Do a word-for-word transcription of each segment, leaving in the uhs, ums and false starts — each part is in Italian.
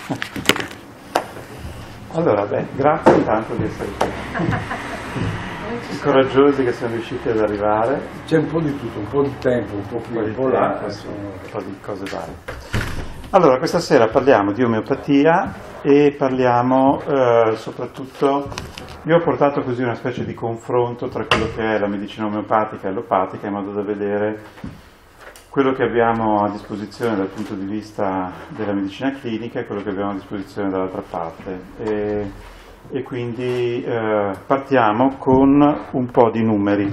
Allora, beh, grazie intanto di essere qui. Coraggiosi che siamo riusciti ad arrivare. C'è un po' di tutto, un po' di tempo, un po' qui, un po' là, un po' di cose varie. Allora, questa sera parliamo di omeopatia e parliamo eh, soprattutto, io ho portato così una specie di confronto tra quello che è la medicina omeopatica e allopatica, in modo da vedere quello che abbiamo a disposizione dal punto di vista della medicina clinica e quello che abbiamo a disposizione dall'altra parte. E, e quindi eh, partiamo con un po' di numeri,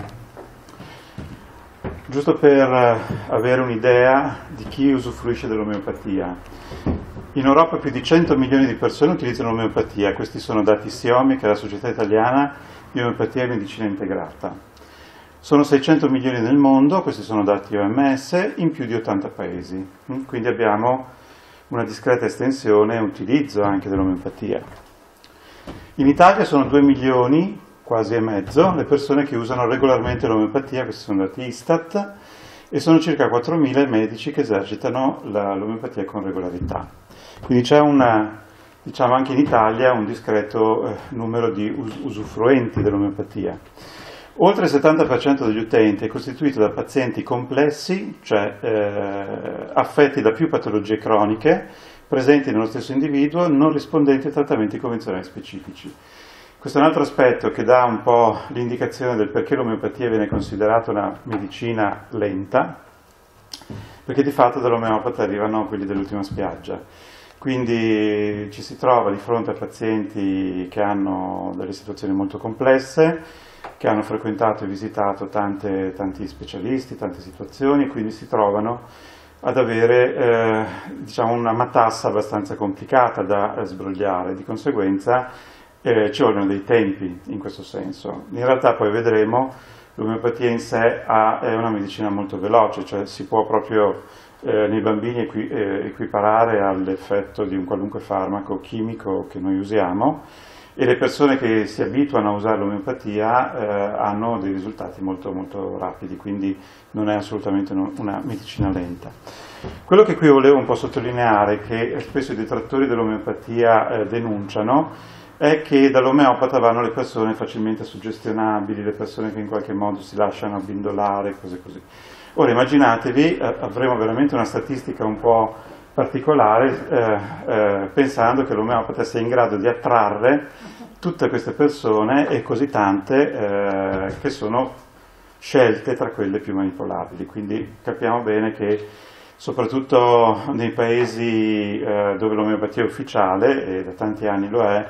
giusto per avere un'idea di chi usufruisce dell'omeopatia. In Europa più di cento milioni di persone utilizzano l'omeopatia, questi sono dati SIOMI, che è la Società Italiana di Omeopatia e Medicina Integrata. Sono seicento milioni nel mondo, questi sono dati O M S, in più di ottanta paesi, quindi abbiamo una discreta estensione e utilizzo anche dell'omeopatia. In Italia sono due milioni, quasi e mezzo, le persone che usano regolarmente l'omeopatia, questi sono dati Istat, e sono circa quattromila i medici che esercitano la, l'omeopatia con regolarità. Quindi c'è una, diciamo anche in Italia un discreto eh, numero di us- usufruenti dell'omeopatia. Oltre il settanta per cento degli utenti è costituito da pazienti complessi, cioè eh, affetti da più patologie croniche, presenti nello stesso individuo, non rispondenti a trattamenti convenzionali specifici. Questo è un altro aspetto che dà un po' l'indicazione del perché l'omeopatia viene considerata una medicina lenta, perché di fatto dall'omeopata arrivano quelli dell'ultima spiaggia. Quindi ci si trova di fronte a pazienti che hanno delle situazioni molto complesse, che hanno frequentato e visitato tante, tanti specialisti, tante situazioni, e quindi si trovano ad avere eh, diciamo una matassa abbastanza complicata da eh, sbrogliare. Di conseguenza eh, ci vogliono dei tempi in questo senso. In realtà poi vedremo l'omeopatia in sé ha, è una medicina molto veloce, cioè si può proprio eh, nei bambini equi, eh, equiparare all'effetto di un qualunque farmaco chimico che noi usiamo, e le persone che si abituano a usare l'omeopatia eh, hanno dei risultati molto, molto rapidi, quindi non è assolutamente una medicina lenta. Quello che qui volevo un po' sottolineare, che spesso i detrattori dell'omeopatia eh, denunciano, è che dall'omeopata vanno le persone facilmente suggestionabili, le persone che in qualche modo si lasciano abbindolare, cose così. Ora immaginatevi, eh, avremo veramente una statistica un po' particolare eh, eh, pensando che l'omeopata sia in grado di attrarre tutte queste persone, e così tante eh, che sono scelte tra quelle più manipolabili. Quindi capiamo bene che soprattutto nei paesi eh, dove l'omeopatia è ufficiale, e da tanti anni lo è,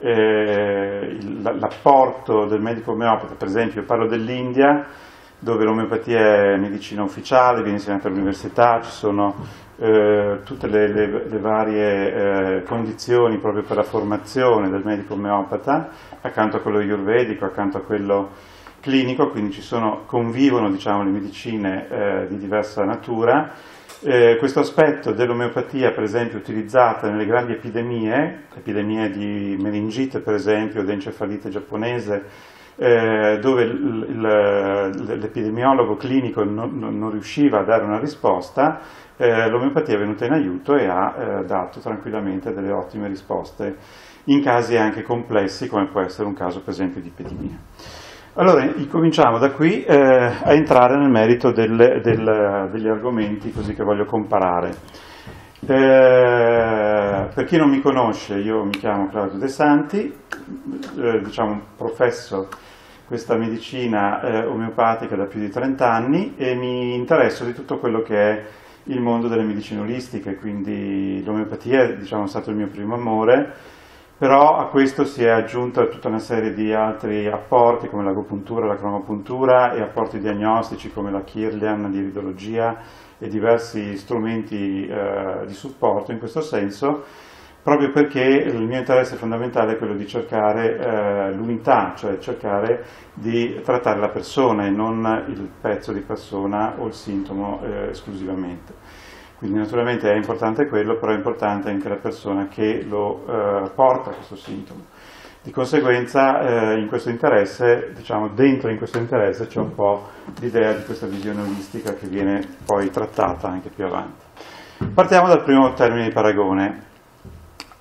eh, l'apporto del medico omeopata, per esempio io parlo dell'India, dove l'omeopatia è medicina ufficiale, viene insegnata all'università, ci sono eh, tutte le, le, le varie eh, condizioni proprio per la formazione del medico omeopata, accanto a quello ayurvedico, accanto a quello clinico, quindi ci sono, convivono diciamo, le medicine eh, di diversa natura. Eh, questo aspetto dell'omeopatia, per esempio, utilizzata nelle grandi epidemie, epidemie di meningite per esempio, o di encefalite giapponese, Eh, dove il, il, l'epidemiologo clinico non, non riusciva a dare una risposta, eh, l'omeopatia è venuta in aiuto e ha eh, dato tranquillamente delle ottime risposte in casi anche complessi, come può essere un caso per esempio di epidemia. Allora, cominciamo da qui eh, a entrare nel merito del, del, degli argomenti così che voglio comparare. Eh, per chi non mi conosce, io mi chiamo Claudio De Santi, eh, diciamo professo questa medicina eh, omeopatica da più di trenta anni e mi interesso di tutto quello che è il mondo delle medicine olistiche, quindi l'omeopatia è diciamo, stato il mio primo amore, però a questo si è aggiunta tutta una serie di altri apporti come l'agopuntura, la cromopuntura, e apporti diagnostici come la Kirlian di iridologia e diversi strumenti eh, di supporto in questo senso, proprio perché il mio interesse fondamentale è quello di cercare eh, l'unità, cioè cercare di trattare la persona e non il pezzo di persona o il sintomo eh, esclusivamente. Quindi naturalmente è importante quello, però è importante anche la persona che lo eh, porta a questo sintomo. Di conseguenza eh, in questo interesse, diciamo dentro in questo interesse c'è un po' l'idea di questa visione olistica che viene poi trattata anche più avanti. Partiamo dal primo termine di paragone.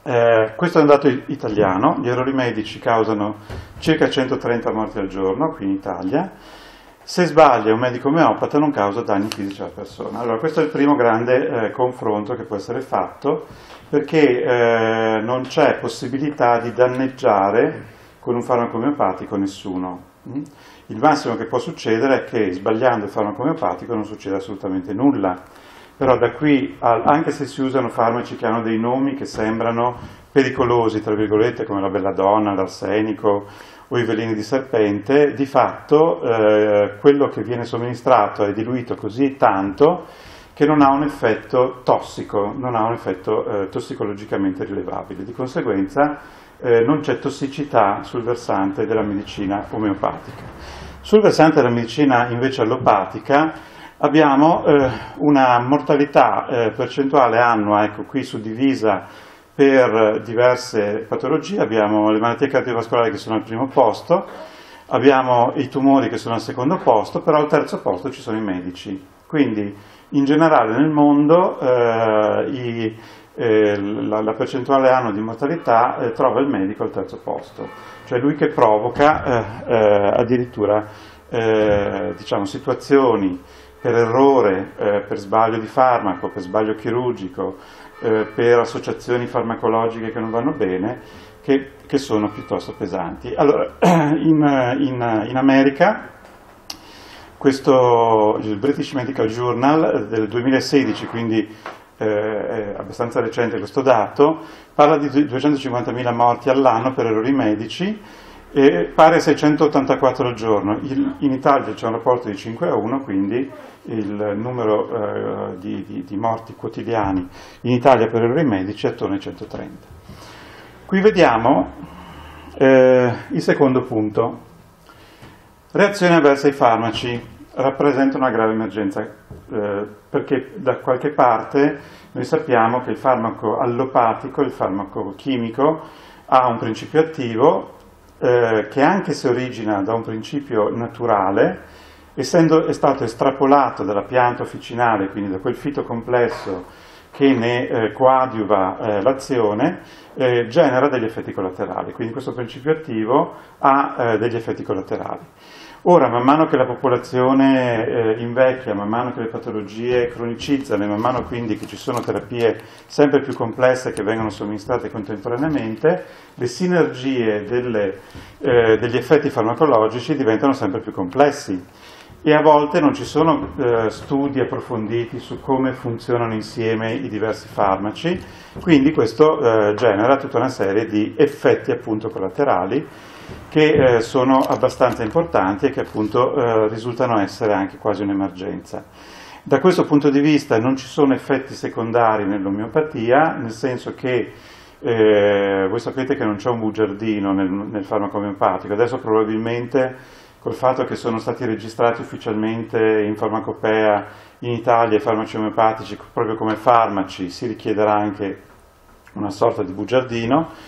Eh, questo è un dato italiano, gli errori medici causano circa centotrenta morti al giorno qui in Italia. Se sbaglia un medico omeopata non causa danni fisici alla persona. Allora, questo è il primo grande eh, confronto che può essere fatto, perché eh, non c'è possibilità di danneggiare con un farmaco omeopatico nessuno. Il massimo che può succedere è che sbagliando il farmaco omeopatico non succede assolutamente nulla. Però da qui, a, anche se si usano farmaci che hanno dei nomi che sembrano pericolosi, tra virgolette, come la belladonna, l'arsenico o i veleni di serpente, di fatto eh, quello che viene somministrato è diluito così tanto che non ha un effetto tossico, non ha un effetto eh, tossicologicamente rilevabile. Di conseguenza eh, non c'è tossicità sul versante della medicina omeopatica. Sul versante della medicina invece allopatica abbiamo eh, una mortalità eh, percentuale annua, ecco qui suddivisa per diverse patologie. Abbiamo le malattie cardiovascolari che sono al primo posto, abbiamo i tumori che sono al secondo posto, però al terzo posto ci sono i medici. Quindi in generale nel mondo eh, i, eh, la, la percentuale annua di mortalità eh, trova il medico al terzo posto, cioè lui che provoca eh, eh, addirittura eh, diciamo, situazioni per errore, eh, per sbaglio di farmaco, per sbaglio chirurgico, eh, per associazioni farmacologiche che non vanno bene, che, che sono piuttosto pesanti. Allora, in, in, in America, questo, il British Medical Journal del duemilasedici, quindi eh, è abbastanza recente questo dato, parla di duecentocinquantamila morti all'anno per errori medici, e pari a seicentottantaquattro al giorno. Il, in Italia c'è un rapporto di cinque a uno, quindi il numero eh, di, di, di morti quotidiani in Italia per errori medici è attorno ai centotrenta. Qui vediamo eh, il secondo punto. Reazioni avverse ai farmaci rappresentano una grave emergenza, eh, perché da qualche parte noi sappiamo che il farmaco allopatico, il farmaco chimico, ha un principio attivo Eh, che anche se origina da un principio naturale, essendo è stato estrapolato dalla pianta officinale, quindi da quel fito complesso che ne eh, coadiuva eh, l'azione, eh, genera degli effetti collaterali. Quindi questo principio attivo ha eh, degli effetti collaterali. Ora, man mano che la popolazione eh, invecchia, man mano che le patologie cronicizzano e man mano quindi che ci sono terapie sempre più complesse che vengono somministrate contemporaneamente, le sinergie delle, eh, degli effetti farmacologici diventano sempre più complessi e a volte non ci sono eh, studi approfonditi su come funzionano insieme i diversi farmaci, quindi questo eh, genera tutta una serie di effetti appunto collaterali che eh, sono abbastanza importanti e che appunto eh, risultano essere anche quasi un'emergenza. Da questo punto di vista non ci sono effetti secondari nell'omeopatia, nel senso che eh, voi sapete che non c'è un bugiardino nel, nel farmaco omeopatico. Adesso probabilmente col fatto che sono stati registrati ufficialmente in farmacopea in Italia i farmaci omeopatici proprio come farmaci, si richiederà anche una sorta di bugiardino.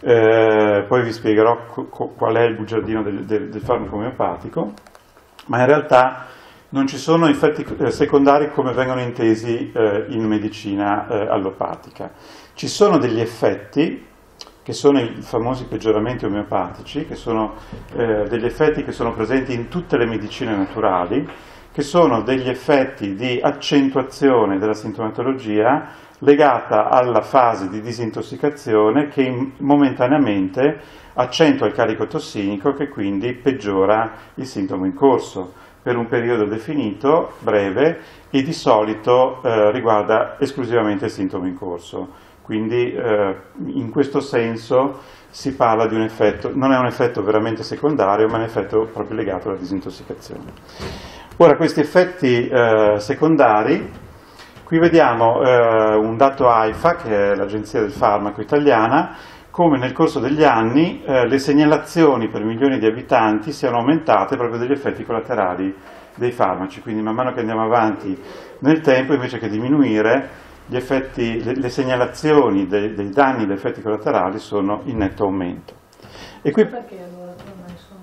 Eh, poi vi spiegherò co- qual è il bugiardino del, del, del farmaco omeopatico, ma in realtà non ci sono effetti eh, secondari come vengono intesi eh, in medicina eh, allopatica. Ci sono degli effetti che sono i famosi peggioramenti omeopatici, che sono eh, degli effetti che sono presenti in tutte le medicine naturali, che sono degli effetti di accentuazione della sintomatologia legata alla fase di disintossicazione che momentaneamente accentua il carico tossinico, che quindi peggiora il sintomo in corso per un periodo definito, breve, e di solito eh, riguarda esclusivamente il sintomo in corso. Quindi eh, in questo senso si parla di un effetto, non è un effetto veramente secondario, ma è un effetto proprio legato alla disintossicazione. Ora, questi effetti eh, secondari, qui vediamo eh, un dato AIFA, che è l'Agenzia del Farmaco italiana, come nel corso degli anni eh, le segnalazioni per milioni di abitanti siano aumentate proprio degli effetti collaterali dei farmaci. Quindi man mano che andiamo avanti nel tempo, invece che diminuire, gli effetti, le, le segnalazioni dei, dei danni e degli effetti collaterali sono in netto aumento. E qui, perché allora ormai sono aumentate?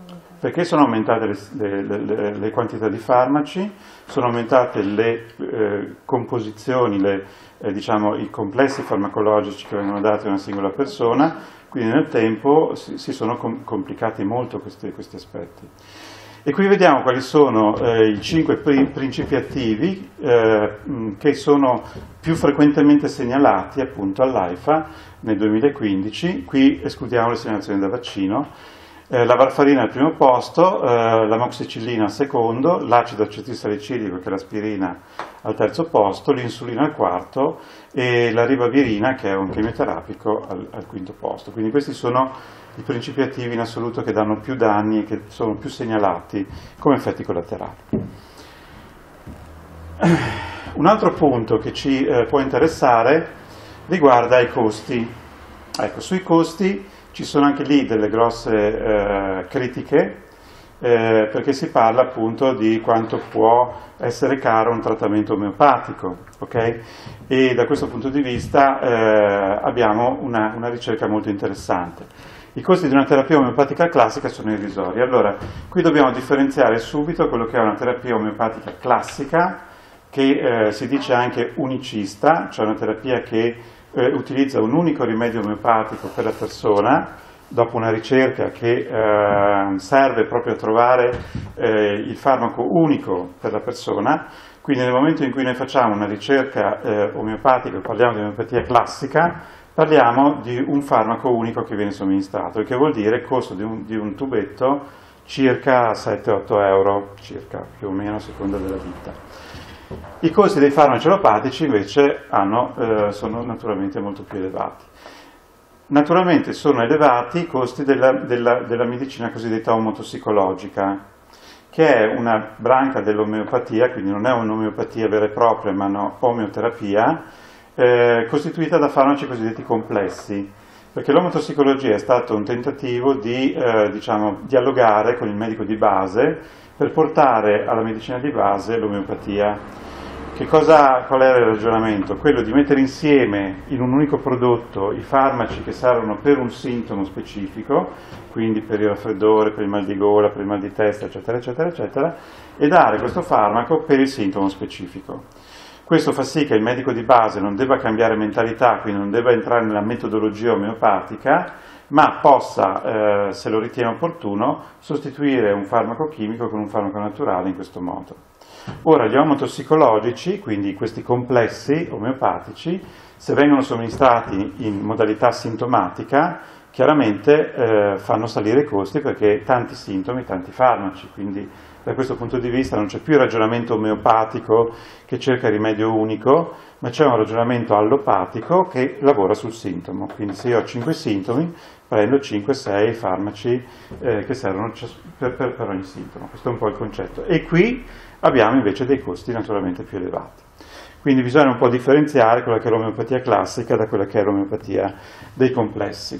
Perché sono aumentate le, le, le, le quantità di farmaci, sono aumentate le eh, composizioni, le, eh, diciamo, i complessi farmacologici che vengono dati a una singola persona, quindi nel tempo si, si sono com- complicati molto questi, questi aspetti. E qui vediamo quali sono eh, i cinque pri- principi attivi eh, che sono più frequentemente segnalati appunto all'AIFA nel duemilaquindici. Qui escludiamo le segnalazioni da vaccino. Eh, la varfarina al primo posto, eh, l'amoxicillina al secondo, l'acido acetilsalicilico, che è l'aspirina, al terzo posto, l'insulina al quarto e la ribavirina, che è un chemioterapico, al, al quinto posto. Quindi questi sono i principi attivi in assoluto che danno più danni e che sono più segnalati come effetti collaterali. Un altro punto che ci eh, può interessare riguarda i costi. Ecco, sui costi ci sono anche lì delle grosse eh, critiche, eh, perché si parla appunto di quanto può essere caro un trattamento omeopatico, ok? E da questo punto di vista eh, abbiamo una, una ricerca molto interessante. I costi di una terapia omeopatica classica sono irrisori. Allora, qui dobbiamo differenziare subito quello che è una terapia omeopatica classica, che eh, si dice anche unicista, cioè una terapia che eh, utilizza un unico rimedio omeopatico per la persona, dopo una ricerca che eh, serve proprio a trovare eh, il farmaco unico per la persona. Quindi nel momento in cui noi facciamo una ricerca eh, omeopatica, parliamo di omeopatia classica, parliamo di un farmaco unico che viene somministrato, il che vuol dire il costo di un, di un tubetto circa sette otto euro, circa, più o meno a seconda della ditta. I costi dei farmaci allopatici invece hanno, eh, sono naturalmente molto più elevati. Naturalmente sono elevati i costi della, della, della medicina cosiddetta omotossicologica, che è una branca dell'omeopatia, quindi non è un'omeopatia vera e propria, ma una omeoterapia, eh, costituita da farmaci cosiddetti complessi, perché l'omotossicologia è stato un tentativo di eh, diciamo, dialogare con il medico di base per portare alla medicina di base l'omeopatia. Che cosa, qual era il ragionamento? Quello di mettere insieme in un unico prodotto i farmaci che servono per un sintomo specifico, quindi per il raffreddore, per il mal di gola, per il mal di testa, eccetera, eccetera, eccetera, e dare questo farmaco per il sintomo specifico. Questo fa sì che il medico di base non debba cambiare mentalità, quindi non debba entrare nella metodologia omeopatica, ma possa, eh, se lo ritiene opportuno, sostituire un farmaco chimico con un farmaco naturale in questo modo. Ora, gli omotossicologici, quindi questi complessi omeopatici, se vengono somministrati in modalità sintomatica, chiaramente eh, fanno salire i costi perché tanti sintomi, tanti farmaci, quindi da questo punto di vista non c'è più il ragionamento omeopatico che cerca il rimedio unico, ma c'è un ragionamento allopatico che lavora sul sintomo. Quindi se io ho cinque sintomi, prendo cinque sei farmaci eh, che servono per, per, per ogni sintomo. Questo è un po' il concetto. E qui abbiamo invece dei costi naturalmente più elevati. Quindi bisogna un po' differenziare quella che è l'omeopatia classica da quella che è l'omeopatia dei complessi.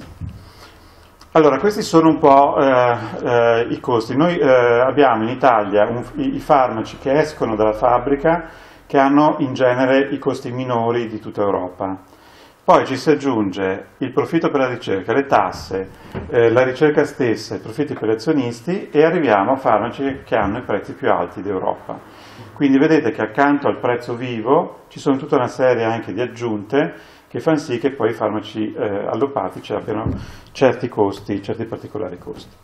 Allora, questi sono un po' eh, eh, i costi. Noi eh, abbiamo in Italia un, i, i farmaci che escono dalla fabbrica che hanno in genere i costi minori di tutta Europa. Poi ci si aggiunge il profitto per la ricerca, le tasse, eh, la ricerca stessa, i profitti per gli azionisti e arriviamo a farmaci che hanno i prezzi più alti d'Europa. Quindi vedete che accanto al prezzo vivo ci sono tutta una serie anche di aggiunte che fanno sì che poi i farmaci eh, allopatici abbiano certi costi, certi particolari costi.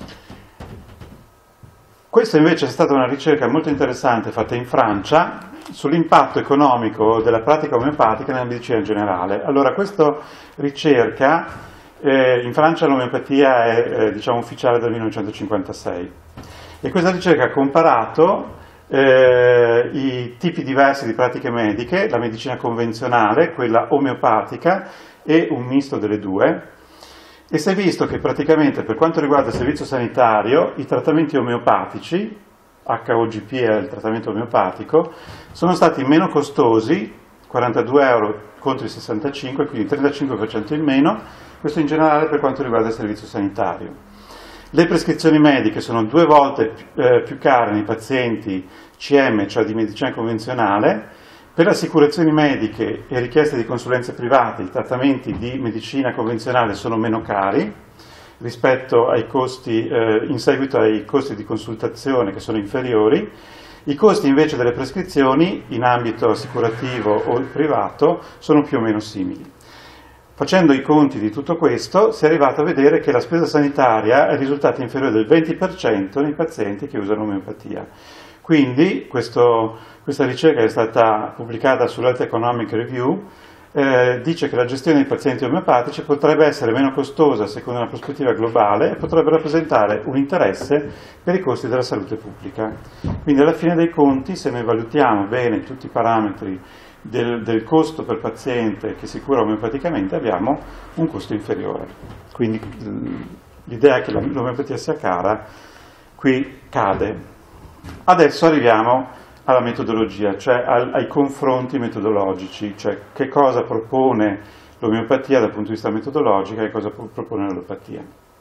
Questa invece è stata una ricerca molto interessante fatta in Francia sull'impatto economico della pratica omeopatica nella medicina in generale. Allora, questa ricerca, eh, in Francia l'omeopatia è eh, diciamo ufficiale dal millenovecentocinquantasei e questa ricerca ha comparato eh, i tipi diversi di pratiche mediche, la medicina convenzionale, quella omeopatica e un misto delle due, e si è visto che praticamente per quanto riguarda il servizio sanitario i trattamenti omeopatici, H O G P è il trattamento omeopatico, sono stati meno costosi, quarantadue euro contro i sessantacinque, quindi trentacinque per cento in meno, questo in generale per quanto riguarda il servizio sanitario. Le prescrizioni mediche sono due volte eh, più care nei pazienti C M, cioè di medicina convenzionale. Per le assicurazioni mediche e richieste di consulenze private, i trattamenti di medicina convenzionale sono meno cari rispetto ai costi, eh, in seguito ai costi di consultazione che sono inferiori. I costi invece delle prescrizioni in ambito assicurativo o privato sono più o meno simili. Facendo i conti di tutto questo si è arrivato a vedere che la spesa sanitaria è risultata inferiore del venti per cento nei pazienti che usano omeopatia. Quindi questo, questa ricerca è stata pubblicata sull'Health Economic Review, eh, dice che la gestione dei pazienti omeopatici potrebbe essere meno costosa secondo una prospettiva globale e potrebbe rappresentare un interesse per i costi della salute pubblica. Quindi alla fine dei conti, se noi valutiamo bene tutti i parametri del, del costo per paziente che si cura omeopaticamente, abbiamo un costo inferiore. Quindi l'idea che l'omeopatia sia cara qui cade. Adesso arriviamo alla metodologia, cioè ai confronti metodologici, cioè che cosa propone l'omeopatia dal punto di vista metodologico e cosa propone l'allopatia.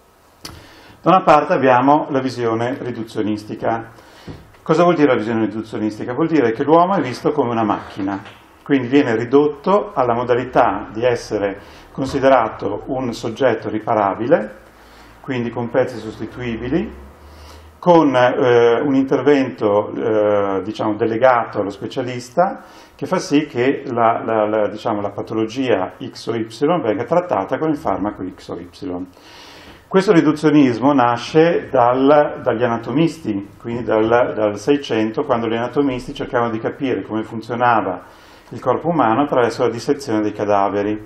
Da una parte abbiamo la visione riduzionistica. Cosa vuol dire la visione riduzionistica? Vuol dire che l'uomo è visto come una macchina, quindi viene ridotto alla modalità di essere considerato un soggetto riparabile, quindi con pezzi sostituibili, con eh, un intervento eh, diciamo, delegato allo specialista che fa sì che la, la, la, diciamo, la patologia X o Y venga trattata con il farmaco X o Y. Questo riduzionismo nasce dal, dagli anatomisti, quindi dal, dal Seicento, quando gli anatomisti cercavano di capire come funzionava il corpo umano attraverso la dissezione dei cadaveri.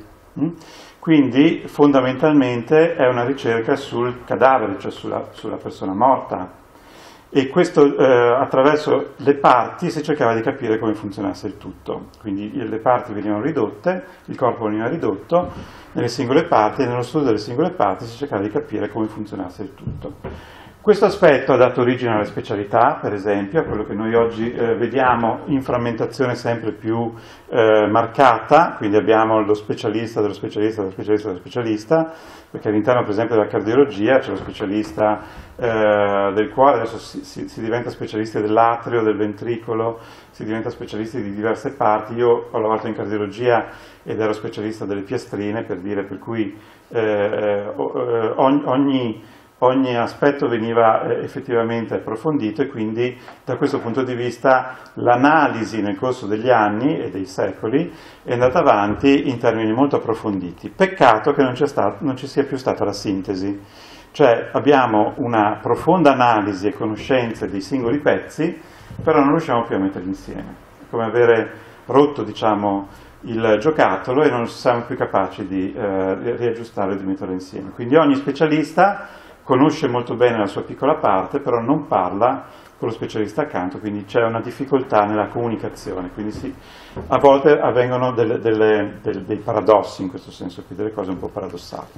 Quindi fondamentalmente è una ricerca sul cadavere, cioè sulla, sulla persona morta. E questo eh, attraverso le parti si cercava di capire come funzionasse il tutto. Quindi le parti venivano ridotte, il corpo veniva ridotto nelle singole parti e nello studio delle singole parti si cercava di capire come funzionasse il tutto. Questo aspetto ha dato origine alle specialità, per esempio, a quello che noi oggi eh, vediamo in frammentazione sempre più eh, marcata, quindi abbiamo lo specialista dello specialista dello specialista dello specialista, perché all'interno per esempio della cardiologia c'è lo specialista eh, del cuore, adesso si, si, si diventa specialisti dell'atrio, del ventricolo, si diventa specialisti di diverse parti. Io ho lavorato in cardiologia ed ero specialista delle piastrine, per dire, per cui eh, ogni, ogni Ogni aspetto veniva eh, effettivamente approfondito e quindi da questo punto di vista l'analisi nel corso degli anni e dei secoli è andata avanti in termini molto approfonditi. Peccato che non, c'è stato, non ci sia più stata la sintesi, cioè abbiamo una profonda analisi e conoscenza dei singoli pezzi, però non riusciamo più a metterli insieme. È come avere rotto, diciamo, il giocattolo e non siamo più capaci di eh, riaggiustarlo e di metterlo insieme. Quindi ogni specialista conosce molto bene la sua piccola parte, però non parla con lo specialista accanto, quindi c'è una difficoltà nella comunicazione, quindi sì, a volte avvengono delle, delle, delle, dei paradossi in questo senso, qui delle cose un po' paradossali.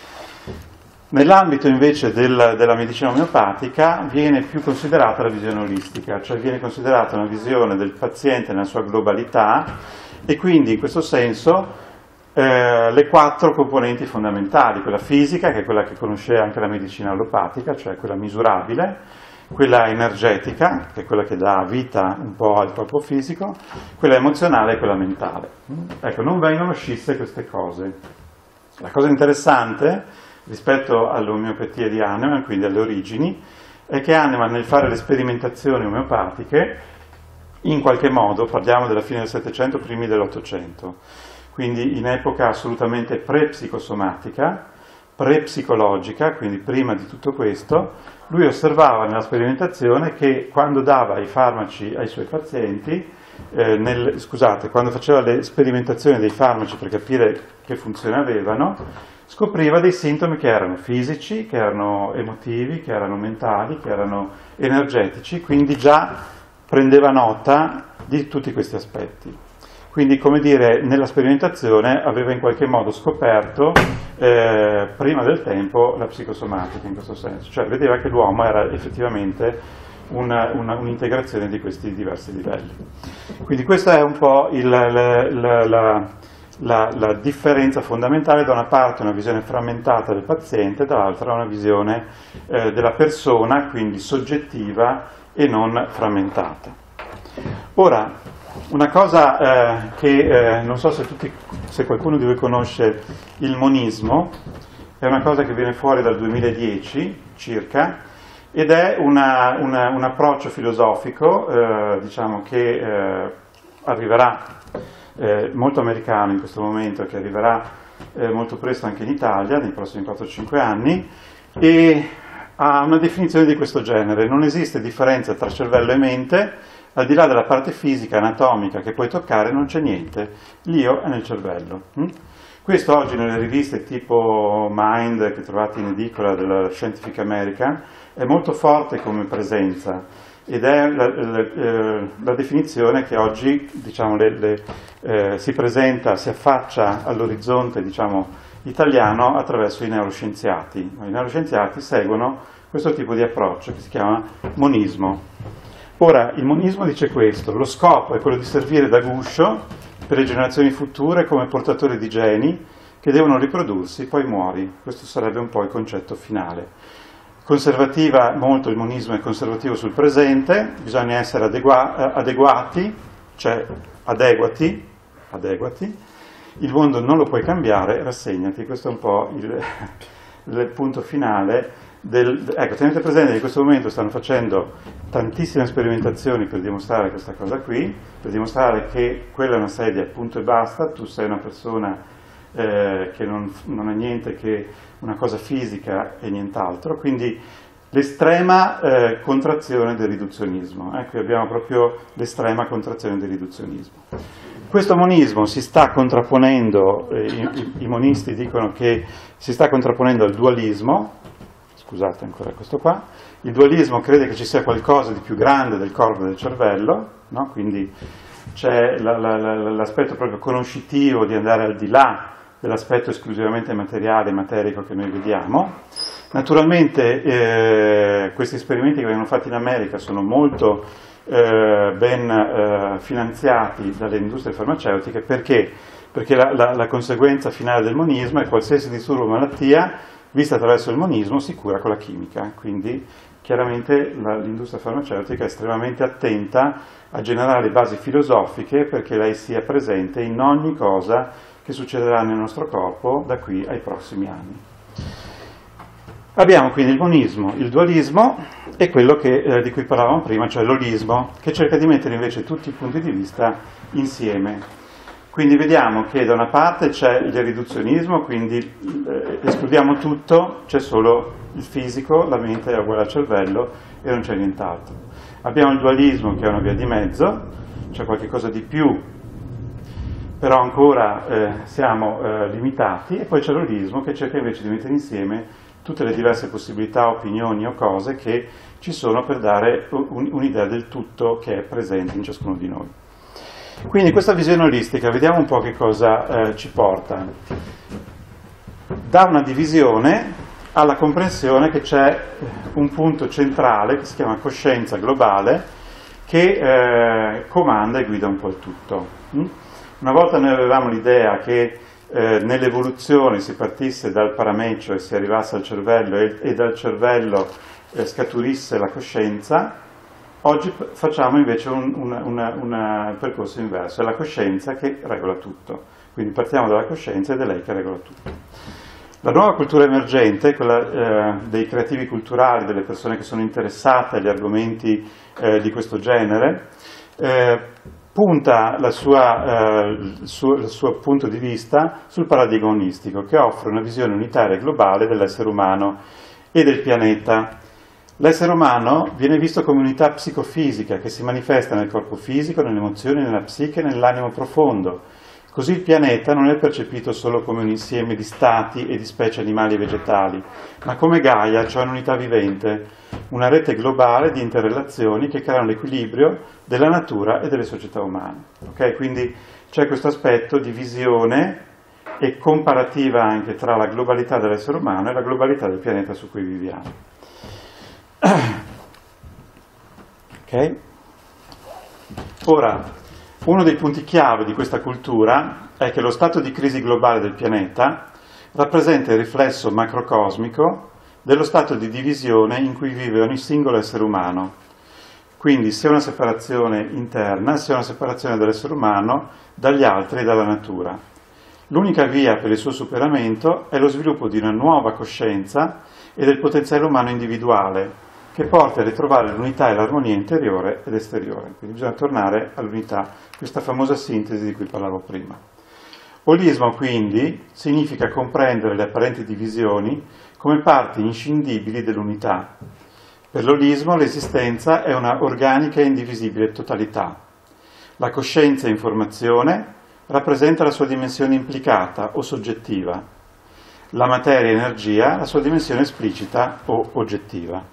Nell'ambito invece del, della medicina omeopatica viene più considerata la visione olistica, cioè viene considerata una visione del paziente nella sua globalità e quindi in questo senso Eh, le quattro componenti fondamentali, quella fisica, che è quella che conosce anche la medicina allopatica, cioè quella misurabile, quella energetica, che è quella che dà vita un po' al corpo fisico, quella emozionale e quella mentale. Ecco, non vengono scisse queste cose. La cosa interessante rispetto all'omeopatia di Hahnemann, quindi alle origini, è che Hahnemann nel fare le sperimentazioni omeopatiche, in qualche modo, parliamo della fine del Settecento, primi dell'Ottocento, quindi in epoca assolutamente pre-psicosomatica, pre-psicologica, quindi prima di tutto questo, lui osservava nella sperimentazione che quando dava i farmaci ai suoi pazienti, eh, nel, scusate, quando faceva le sperimentazioni dei farmaci per capire che funzione avevano, scopriva dei sintomi che erano fisici, che erano emotivi, che erano mentali, che erano energetici, quindi già prendeva nota di tutti questi aspetti. Quindi, come dire, nella sperimentazione aveva in qualche modo scoperto eh, prima del tempo la psicosomatica in questo senso, cioè vedeva che l'uomo era effettivamente una, una, un'integrazione di questi diversi livelli. Quindi questa è un po' il, la, la, la, la, la differenza fondamentale: da una parte una visione frammentata del paziente, dall'altra una visione eh, della persona, quindi soggettiva e non frammentata. Ora, una cosa eh, che eh, non so se, tutti, se qualcuno di voi conosce il monismo, è una cosa che viene fuori dal duemiladieci circa, ed è una, una, un approccio filosofico eh, diciamo che eh, arriverà, eh, molto americano in questo momento, che arriverà eh, molto presto anche in Italia, nei prossimi quattro cinque anni, e ha una definizione di questo genere: non esiste differenza tra cervello e mente, al di là della parte fisica, anatomica che puoi toccare non c'è niente, l'io è nel cervello. Hm? Questo oggi nelle riviste tipo Mind, che trovate in edicola, della Scientific American, è molto forte come presenza, ed è la, la, eh, la definizione che oggi diciamo, le, le, eh, si presenta, si affaccia all'orizzonte diciamo, italiano attraverso i neuroscienziati. I neuroscienziati seguono questo tipo di approccio che si chiama monismo. Ora, il monismo dice questo: lo scopo è quello di servire da guscio per le generazioni future come portatori di geni che devono riprodursi, poi muori. Questo sarebbe un po' il concetto finale. Conservativa, molto il monismo è conservativo sul presente, bisogna essere adegua- adeguati, cioè adeguati, adeguati, il mondo non lo puoi cambiare, rassegnati. Questo è un po' il, il punto finale. Del, ecco, tenete presente che in questo momento stanno facendo tantissime sperimentazioni per dimostrare questa cosa qui, per dimostrare che quella è una sedia, punto e basta, tu sei una persona eh, che non, non è niente che una cosa fisica e nient'altro, quindi l'estrema eh, contrazione del riduzionismo. Ecco, abbiamo proprio l'estrema contrazione del riduzionismo. Questo monismo si sta contrapponendo, eh, i, i monisti dicono che si sta contrapponendo al dualismo. Scusate ancora questo qua, il dualismo crede che ci sia qualcosa di più grande del corpo e del cervello, no? Quindi c'è la, la, la, l'aspetto proprio conoscitivo di andare al di là dell'aspetto esclusivamente materiale e materico che noi vediamo. Naturalmente eh, questi esperimenti che vengono fatti in America sono molto eh, ben eh, finanziati dalle industrie farmaceutiche. Perché? Perché la, la, la conseguenza finale del monismo è qualsiasi disturbo o malattia vista attraverso il monismo si cura con la chimica, quindi chiaramente la, l'industria farmaceutica è estremamente attenta a generare basi filosofiche perché lei sia presente in ogni cosa che succederà nel nostro corpo da qui ai prossimi anni. Abbiamo quindi il monismo, il dualismo e quello che, eh, di cui parlavamo prima, cioè l'olismo, che cerca di mettere invece tutti i punti di vista insieme. Quindi vediamo che da una parte c'è il riduzionismo, quindi eh, escludiamo tutto, c'è solo il fisico, la mente è uguale al cervello e non c'è nient'altro. Abbiamo il dualismo che è una via di mezzo, c'è qualcosa di più, però ancora eh, siamo eh, limitati, e poi c'è l'olismo che cerca invece di mettere insieme tutte le diverse possibilità, opinioni o cose che ci sono per dare un, un'idea del tutto che è presente in ciascuno di noi. Quindi questa visione olistica, vediamo un po' che cosa eh, ci porta. Da una divisione alla comprensione che c'è un punto centrale che si chiama coscienza globale che eh, comanda e guida un po' il tutto. Una volta noi avevamo l'idea che eh, nell'evoluzione si partisse dal paramecio e si arrivasse al cervello e, e dal cervello eh, scaturisse la coscienza. Oggi facciamo invece un una, una, una percorso inverso, è la coscienza che regola tutto, quindi partiamo dalla coscienza ed è lei che regola tutto. La nuova cultura emergente, quella eh, dei creativi culturali, delle persone che sono interessate agli argomenti eh, di questo genere, eh, punta la sua, eh, il, suo, il suo punto di vista sul paradigma onistico, che offre una visione unitaria e globale dell'essere umano e del pianeta. L'essere umano viene visto come unità psicofisica che si manifesta nel corpo fisico, nelle emozioni, nella psiche e nell'animo profondo. Così il pianeta non è percepito solo come un insieme di stati e di specie animali e vegetali, ma come Gaia, cioè un'unità vivente, una rete globale di interrelazioni che creano l'equilibrio della natura e delle società umane. Okay? Quindi c'è questo aspetto di visione e comparativa anche tra la globalità dell'essere umano e la globalità del pianeta su cui viviamo. Okay. Ora, uno dei punti chiave di questa cultura è che lo stato di crisi globale del pianeta rappresenta il riflesso macrocosmico dello stato di divisione in cui vive ogni singolo essere umano. Quindi sia una separazione interna, sia una separazione dell'essere umano dagli altri e dalla natura. L'unica via per il suo superamento è lo sviluppo di una nuova coscienza e del potenziale umano individuale, che porta a ritrovare l'unità e l'armonia interiore ed esteriore. Quindi bisogna tornare all'unità, questa famosa sintesi di cui parlavo prima. Olismo, quindi, significa comprendere le apparenti divisioni come parti inscindibili dell'unità. Per l'olismo l'esistenza è una organica e indivisibile totalità. La coscienza e informazione rappresenta la sua dimensione implicata o soggettiva, la materia e energia la sua dimensione esplicita o oggettiva.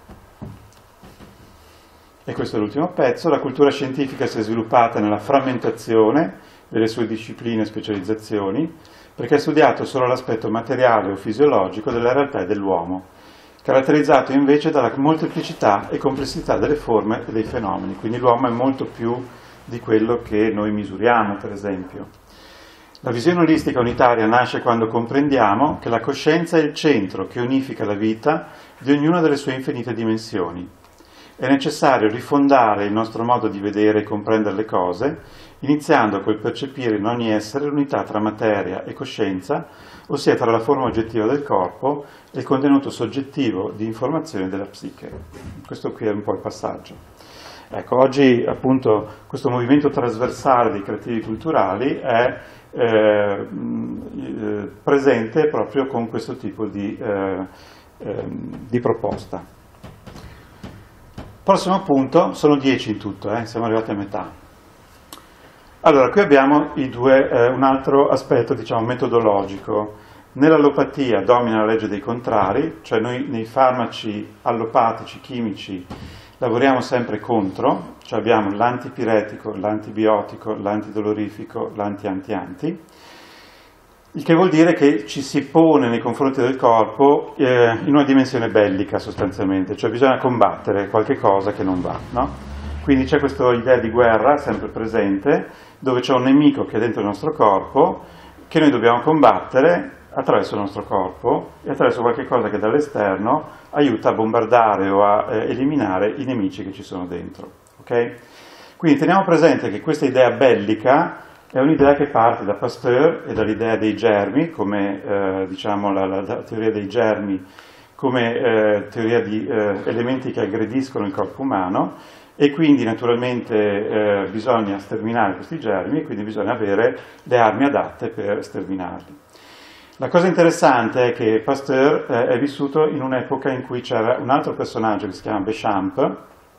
E questo è l'ultimo pezzo. La cultura scientifica si è sviluppata nella frammentazione delle sue discipline e specializzazioni, perché ha studiato solo l'aspetto materiale o fisiologico della realtà e dell'uomo, caratterizzato invece dalla molteplicità e complessità delle forme e dei fenomeni. Quindi l'uomo è molto più di quello che noi misuriamo, per esempio. La visione olistica unitaria nasce quando comprendiamo che la coscienza è il centro che unifica la vita di ognuna delle sue infinite dimensioni. È necessario rifondare il nostro modo di vedere e comprendere le cose, iniziando col percepire in ogni essere l'unità tra materia e coscienza, ossia tra la forma oggettiva del corpo e il contenuto soggettivo di informazione della psiche. Questo qui è un po' il passaggio. Ecco, oggi appunto questo movimento trasversale dei creativi culturali è eh, presente proprio con questo tipo di, eh, eh, di proposta. Prossimo punto, sono dieci in tutto, eh, siamo arrivati a metà. Allora, qui abbiamo i due, eh, un altro aspetto, diciamo, metodologico. Nell'allopatia domina la legge dei contrari, cioè noi nei farmaci allopatici, chimici, lavoriamo sempre contro, cioè abbiamo l'antipiretico, l'antibiotico, l'antidolorifico, l'anti-anti-anti, il che vuol dire che ci si pone nei confronti del corpo eh, in una dimensione bellica sostanzialmente, cioè bisogna combattere qualche cosa che non va, no? Quindi c'è questa idea di guerra sempre presente, dove c'è un nemico che è dentro il nostro corpo, che noi dobbiamo combattere attraverso il nostro corpo e attraverso qualche cosa che dall'esterno aiuta a bombardare o a eh, eliminare i nemici che ci sono dentro. Okay? Quindi teniamo presente che questa idea bellica è un'idea che parte da Pasteur e dall'idea dei germi, come eh, diciamo la, la, la teoria dei germi, come eh, teoria di eh, elementi che aggrediscono il corpo umano, e quindi naturalmente eh, bisogna sterminare questi germi e quindi bisogna avere le armi adatte per sterminarli. La cosa interessante è che Pasteur eh, è vissuto in un'epoca in cui c'era un altro personaggio che si chiama Béchamp,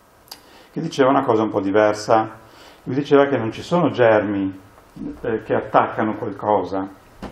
che diceva una cosa un po' diversa. Lui diceva che non ci sono germi eh, che attaccano qualcosa,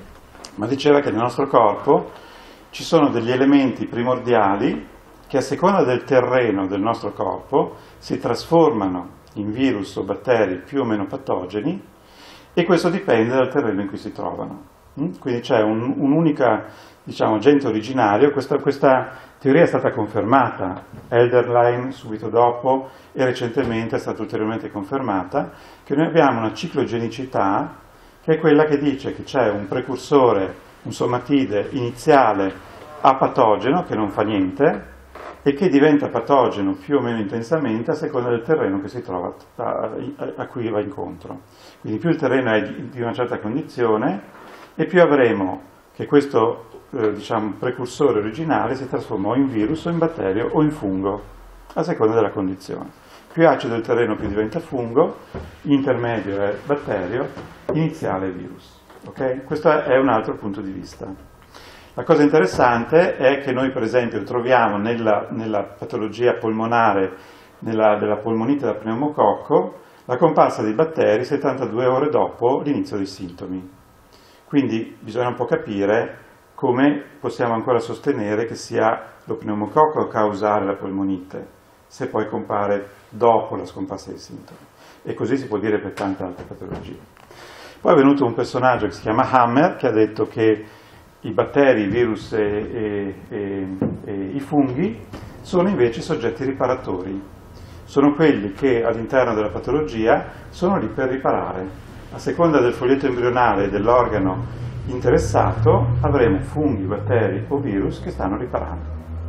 ma diceva che nel nostro corpo ci sono degli elementi primordiali che a seconda del terreno del nostro corpo si trasformano in virus o batteri più o meno patogeni, e questo dipende dal terreno in cui si trovano. Quindi c'è un, un'unica, diciamo, agente originario. Questa, questa teoria è stata confermata, Hölderlin subito dopo, e recentemente è stata ulteriormente confermata, che noi abbiamo una ciclogenicità che è quella che dice che c'è un precursore, un somatide iniziale apatogeno che non fa niente, e che diventa patogeno più o meno intensamente a seconda del terreno che si trova a, a cui va incontro. Quindi più il terreno è di, di una certa condizione, e più avremo che questo eh, diciamo, precursore originale si trasforma o in virus o in batterio o in fungo, a seconda della condizione. Più acido il terreno, più diventa fungo, intermedio è batterio, iniziale è virus. Okay? Questo è un altro punto di vista. La cosa interessante è che noi per esempio troviamo nella, nella patologia polmonare, nella, della polmonite da pneumococco, la comparsa dei batteri settantadue ore dopo l'inizio dei sintomi. Quindi bisogna un po' capire come possiamo ancora sostenere che sia lo pneumococco a causare la polmonite, se poi compare dopo la scomparsa dei sintomi. E così si può dire per tante altre patologie. Poi è venuto un personaggio che si chiama Hammer, che ha detto che i batteri, i virus e, e, e, e i funghi sono invece soggetti riparatori. Sono quelli che all'interno della patologia sono lì per riparare. A seconda del foglietto embrionale e dell'organo interessato avremo funghi, batteri o virus che stanno riparando.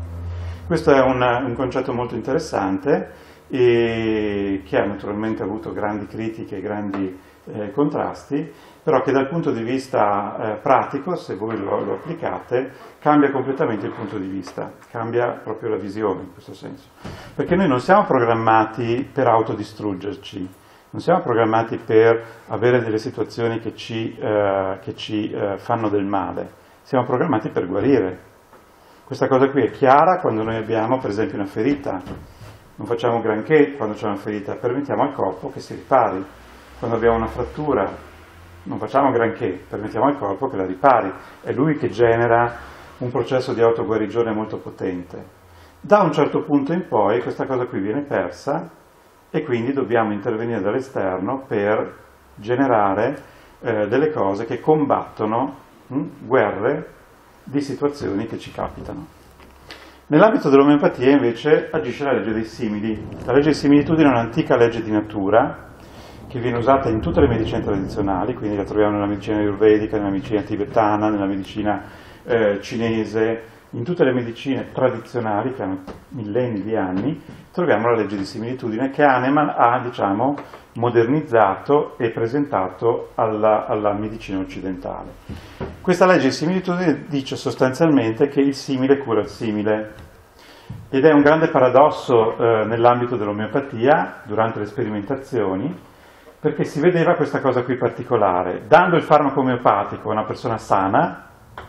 Questo è un, un concetto molto interessante e che ha naturalmente avuto grandi critiche, grandi eh, contrasti, però che dal punto di vista eh, pratico, se voi lo, lo applicate, cambia completamente il punto di vista, cambia proprio la visione in questo senso. Perché noi non siamo programmati per autodistruggerci, non siamo programmati per avere delle situazioni che ci, eh, che ci eh, fanno del male, siamo programmati per guarire. Questa cosa qui è chiara quando noi abbiamo per esempio una ferita, non facciamo granché quando c'è una ferita, permettiamo al corpo che si ripari. Quando abbiamo una frattura non facciamo granché, permettiamo al corpo che la ripari, è lui che genera un processo di autoguarigione molto potente. Da un certo punto in poi questa cosa qui viene persa e quindi dobbiamo intervenire dall'esterno per generare eh, delle cose che combattono mh, guerre di situazioni che ci capitano. Nell'ambito dell'omeopatia invece agisce la legge dei simili. La legge dei similitudini è un'antica legge di natura che viene usata in tutte le medicine tradizionali, quindi la troviamo nella medicina ayurvedica, nella medicina tibetana, nella medicina eh, cinese, in tutte le medicine tradizionali che hanno millenni di anni, troviamo la legge di similitudine che Hahnemann ha, diciamo, modernizzato e presentato alla, alla medicina occidentale. Questa legge di similitudine dice sostanzialmente che il simile cura il simile, ed è un grande paradosso eh, nell'ambito dell'omeopatia durante le sperimentazioni, perché si vedeva questa cosa qui particolare. Dando il farmaco omeopatico a una persona sana,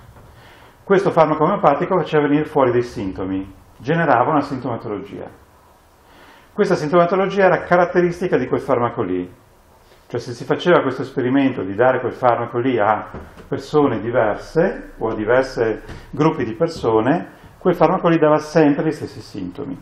questo farmaco omeopatico faceva venire fuori dei sintomi, generava una sintomatologia. Questa sintomatologia era caratteristica di quel farmaco lì. Cioè se si faceva questo esperimento di dare quel farmaco lì a persone diverse o a diversi gruppi di persone, quel farmaco lì dava sempre gli stessi sintomi.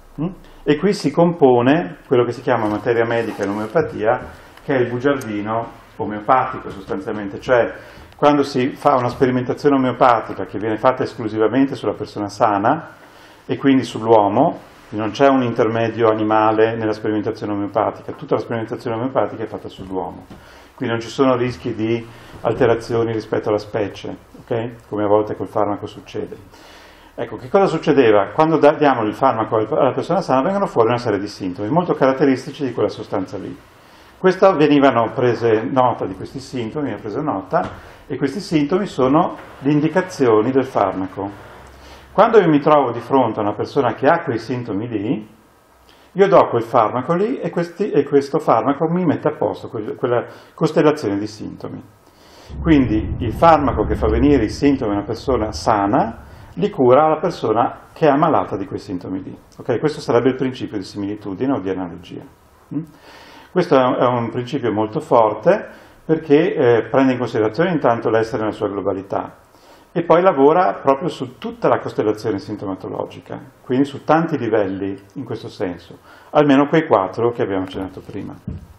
E qui si compone quello che si chiama materia medica in omeopatia, che è il bugiardino omeopatico sostanzialmente, cioè quando si fa una sperimentazione omeopatica che viene fatta esclusivamente sulla persona sana e quindi sull'uomo, non c'è un intermedio animale nella sperimentazione omeopatica, tutta la sperimentazione omeopatica è fatta sull'uomo, quindi non ci sono rischi di alterazioni rispetto alla specie, okay? Come a volte col farmaco succede. Ecco, che cosa succedeva? Quando diamo il farmaco alla persona sana vengono fuori una serie di sintomi molto caratteristici di quella sostanza lì. Questa venivano prese nota di questi sintomi, veniva presa nota, e questi sintomi sono le indicazioni del farmaco. Quando io mi trovo di fronte a una persona che ha quei sintomi lì, io do quel farmaco lì e, questi, e questo farmaco mi mette a posto quella costellazione di sintomi. Quindi il farmaco che fa venire i sintomi a una persona sana li cura la persona che è ammalata di quei sintomi lì. Okay? Questo sarebbe il principio di similitudine o di analogia. Mm? Questo è un principio molto forte perché eh, prende in considerazione intanto l'essere nella sua globalità e poi lavora proprio su tutta la costellazione sintomatologica, quindi su tanti livelli in questo senso, almeno quei quattro che abbiamo accennato prima.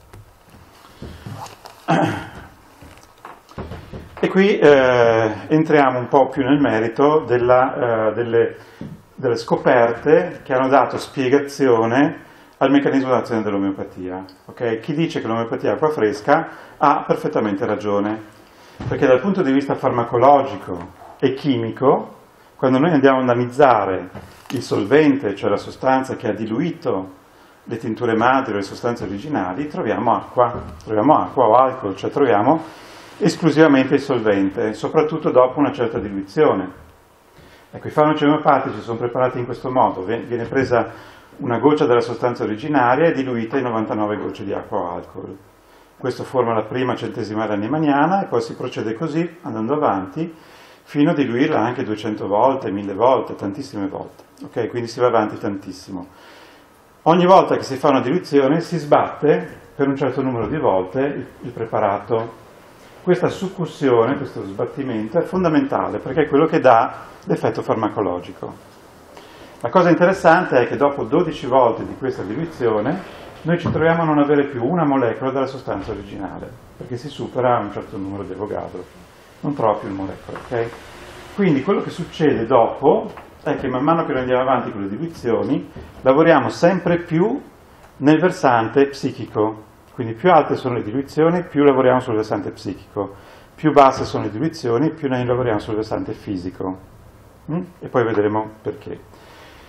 E qui eh, entriamo un po' più nel merito della, eh, delle, delle scoperte che hanno dato spiegazione al meccanismo d'azione dell'omeopatia. Okay? Chi dice che l'omeopatia è acqua fresca ha perfettamente ragione, perché dal punto di vista farmacologico e chimico, quando noi andiamo ad analizzare il solvente, cioè la sostanza che ha diluito le tinture madri o le sostanze originali, troviamo acqua, troviamo acqua o alcol, cioè troviamo esclusivamente il solvente, soprattutto dopo una certa diluizione. Ecco, i farmaci omeopatici sono preparati in questo modo, viene presa una goccia della sostanza originaria e diluita in novantanove gocce di acqua o alcol. Questo forma la prima centesimale annemaniana e poi si procede così, andando avanti, fino a diluirla anche duecento volte, mille volte, tantissime volte. Okay? Quindi si va avanti tantissimo. Ogni volta che si fa una diluizione si sbatte per un certo numero di volte il, il preparato. Questa succussione, questo sbattimento è fondamentale perché è quello che dà l'effetto farmacologico. La cosa interessante è che dopo dodici volte di questa diluizione noi ci troviamo a non avere più una molecola della sostanza originale, perché si supera un certo numero di Avogadro, non trova più molecole, ok? Quindi quello che succede dopo è che man mano che noi andiamo avanti con le diluizioni lavoriamo sempre più nel versante psichico, quindi più alte sono le diluizioni, più lavoriamo sul versante psichico, più basse sono le diluizioni, più noi lavoriamo sul versante fisico. Mm? E poi vedremo perché.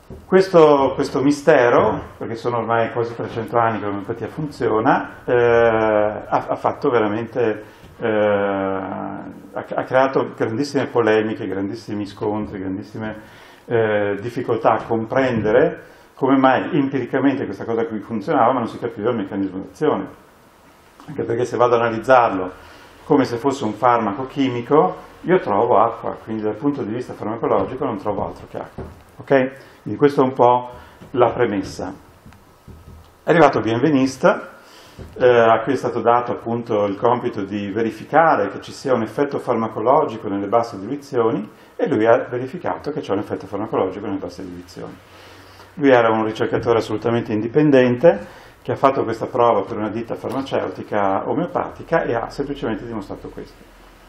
Questo, questo mistero, perché sono ormai quasi trecento anni che l'omeopatia funziona, eh, ha, ha fatto veramente, eh, ha, ha creato grandissime polemiche, grandissimi scontri, grandissime eh, difficoltà a comprendere come mai empiricamente questa cosa qui funzionava, ma non si capiva il meccanismo d'azione. Anche perché se vado ad analizzarlo come se fosse un farmaco chimico, io trovo acqua, quindi dal punto di vista farmacologico non trovo altro che acqua. Ok? Quindi questa è un po' la premessa. È arrivato Bienveniste, eh, a cui è stato dato appunto il compito di verificare che ci sia un effetto farmacologico nelle basse diluizioni, e lui ha verificato che c'è un effetto farmacologico nelle basse diluizioni. Lui era un ricercatore assolutamente indipendente, che ha fatto questa prova per una ditta farmaceutica omeopatica e ha semplicemente dimostrato questo.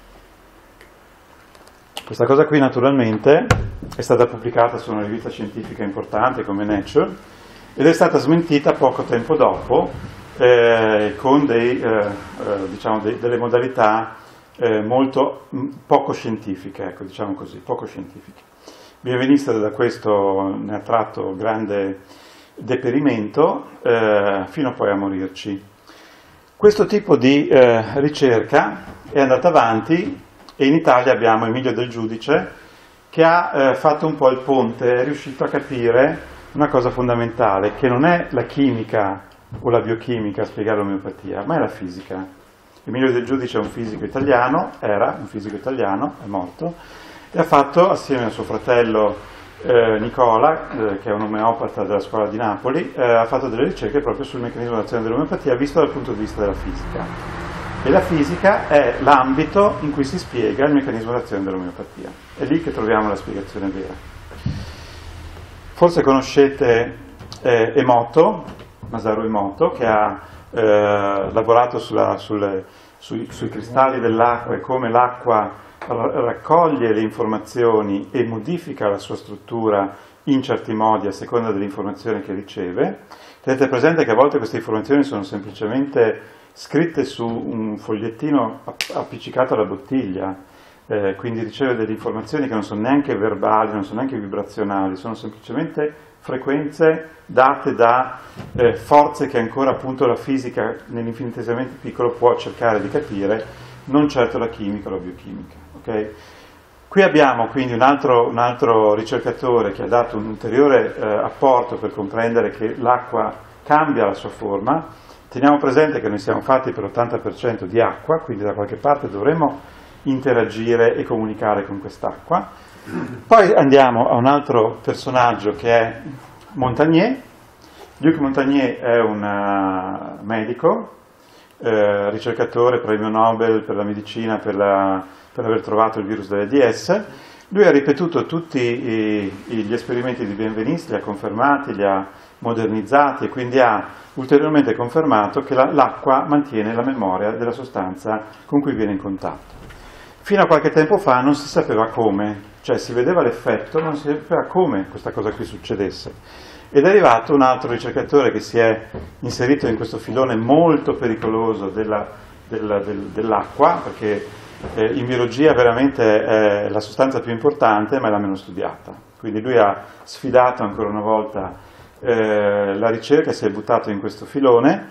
Questa cosa qui naturalmente è stata pubblicata su una rivista scientifica importante come Nature ed è stata smentita poco tempo dopo eh, con dei, eh, eh, diciamo dei, delle modalità eh, molto mh, poco scientifiche, ecco, diciamo così, poco scientifiche. Bienveniste da questo ne ha tratto grande deperimento eh, fino poi a morirci. Questo tipo di eh, ricerca è andata avanti e in Italia abbiamo Emilio Del Giudice che ha eh, fatto un po' il ponte, è riuscito a capire una cosa fondamentale, che non è la chimica o la biochimica a spiegare l'omeopatia, ma è la fisica. Emilio Del Giudice è un fisico italiano, era un fisico italiano, è morto, e ha fatto assieme a suo fratello Eh, Nicola, eh, che è un omeopata della scuola di Napoli, eh, ha fatto delle ricerche proprio sul meccanismo d'azione dell'omeopatia visto dal punto di vista della fisica. E la fisica è l'ambito in cui si spiega il meccanismo d'azione dell'omeopatia. È lì che troviamo la spiegazione vera. Forse conoscete eh, Emoto, Masaru Emoto, che ha eh, lavorato sulla, sulle, sui, sui cristalli dell'acqua e come l'acqua raccoglie le informazioni e modifica la sua struttura in certi modi a seconda delle informazioni che riceve. Tenete presente che a volte queste informazioni sono semplicemente scritte su un fogliettino appiccicato alla bottiglia, eh, quindi riceve delle informazioni che non sono neanche verbali, non sono neanche vibrazionali, sono semplicemente frequenze date da eh, forze che ancora appunto la fisica nell'infinitesimamente piccolo può cercare di capire, non certo la chimica o la biochimica. Okay? Qui abbiamo quindi un altro, un altro ricercatore che ha dato un ulteriore eh, apporto per comprendere che l'acqua cambia la sua forma. Teniamo presente che noi siamo fatti per l'ottanta per cento di acqua, quindi da qualche parte dovremo interagire e comunicare con quest'acqua. Poi andiamo a un altro personaggio che è Montagnier. Luc Montagnier è un uh, medico, Eh, ricercatore, premio Nobel per la medicina per, la, per aver trovato il virus dell'AIDS. Lui ha ripetuto tutti i, gli esperimenti di Bienveniste, li ha confermati, li ha modernizzati e quindi ha ulteriormente confermato che la, l'acqua mantiene la memoria della sostanza con cui viene in contatto. Fino a qualche tempo fa non si sapeva come, cioè si vedeva l'effetto, ma non si sapeva come questa cosa qui succedesse. Ed è arrivato un altro ricercatore che si è inserito in questo filone molto pericoloso della, della, del, dell'acqua, perché eh, in biologia veramente è la sostanza più importante ma è la meno studiata. Quindi lui ha sfidato ancora una volta eh, la ricerca, si è buttato in questo filone,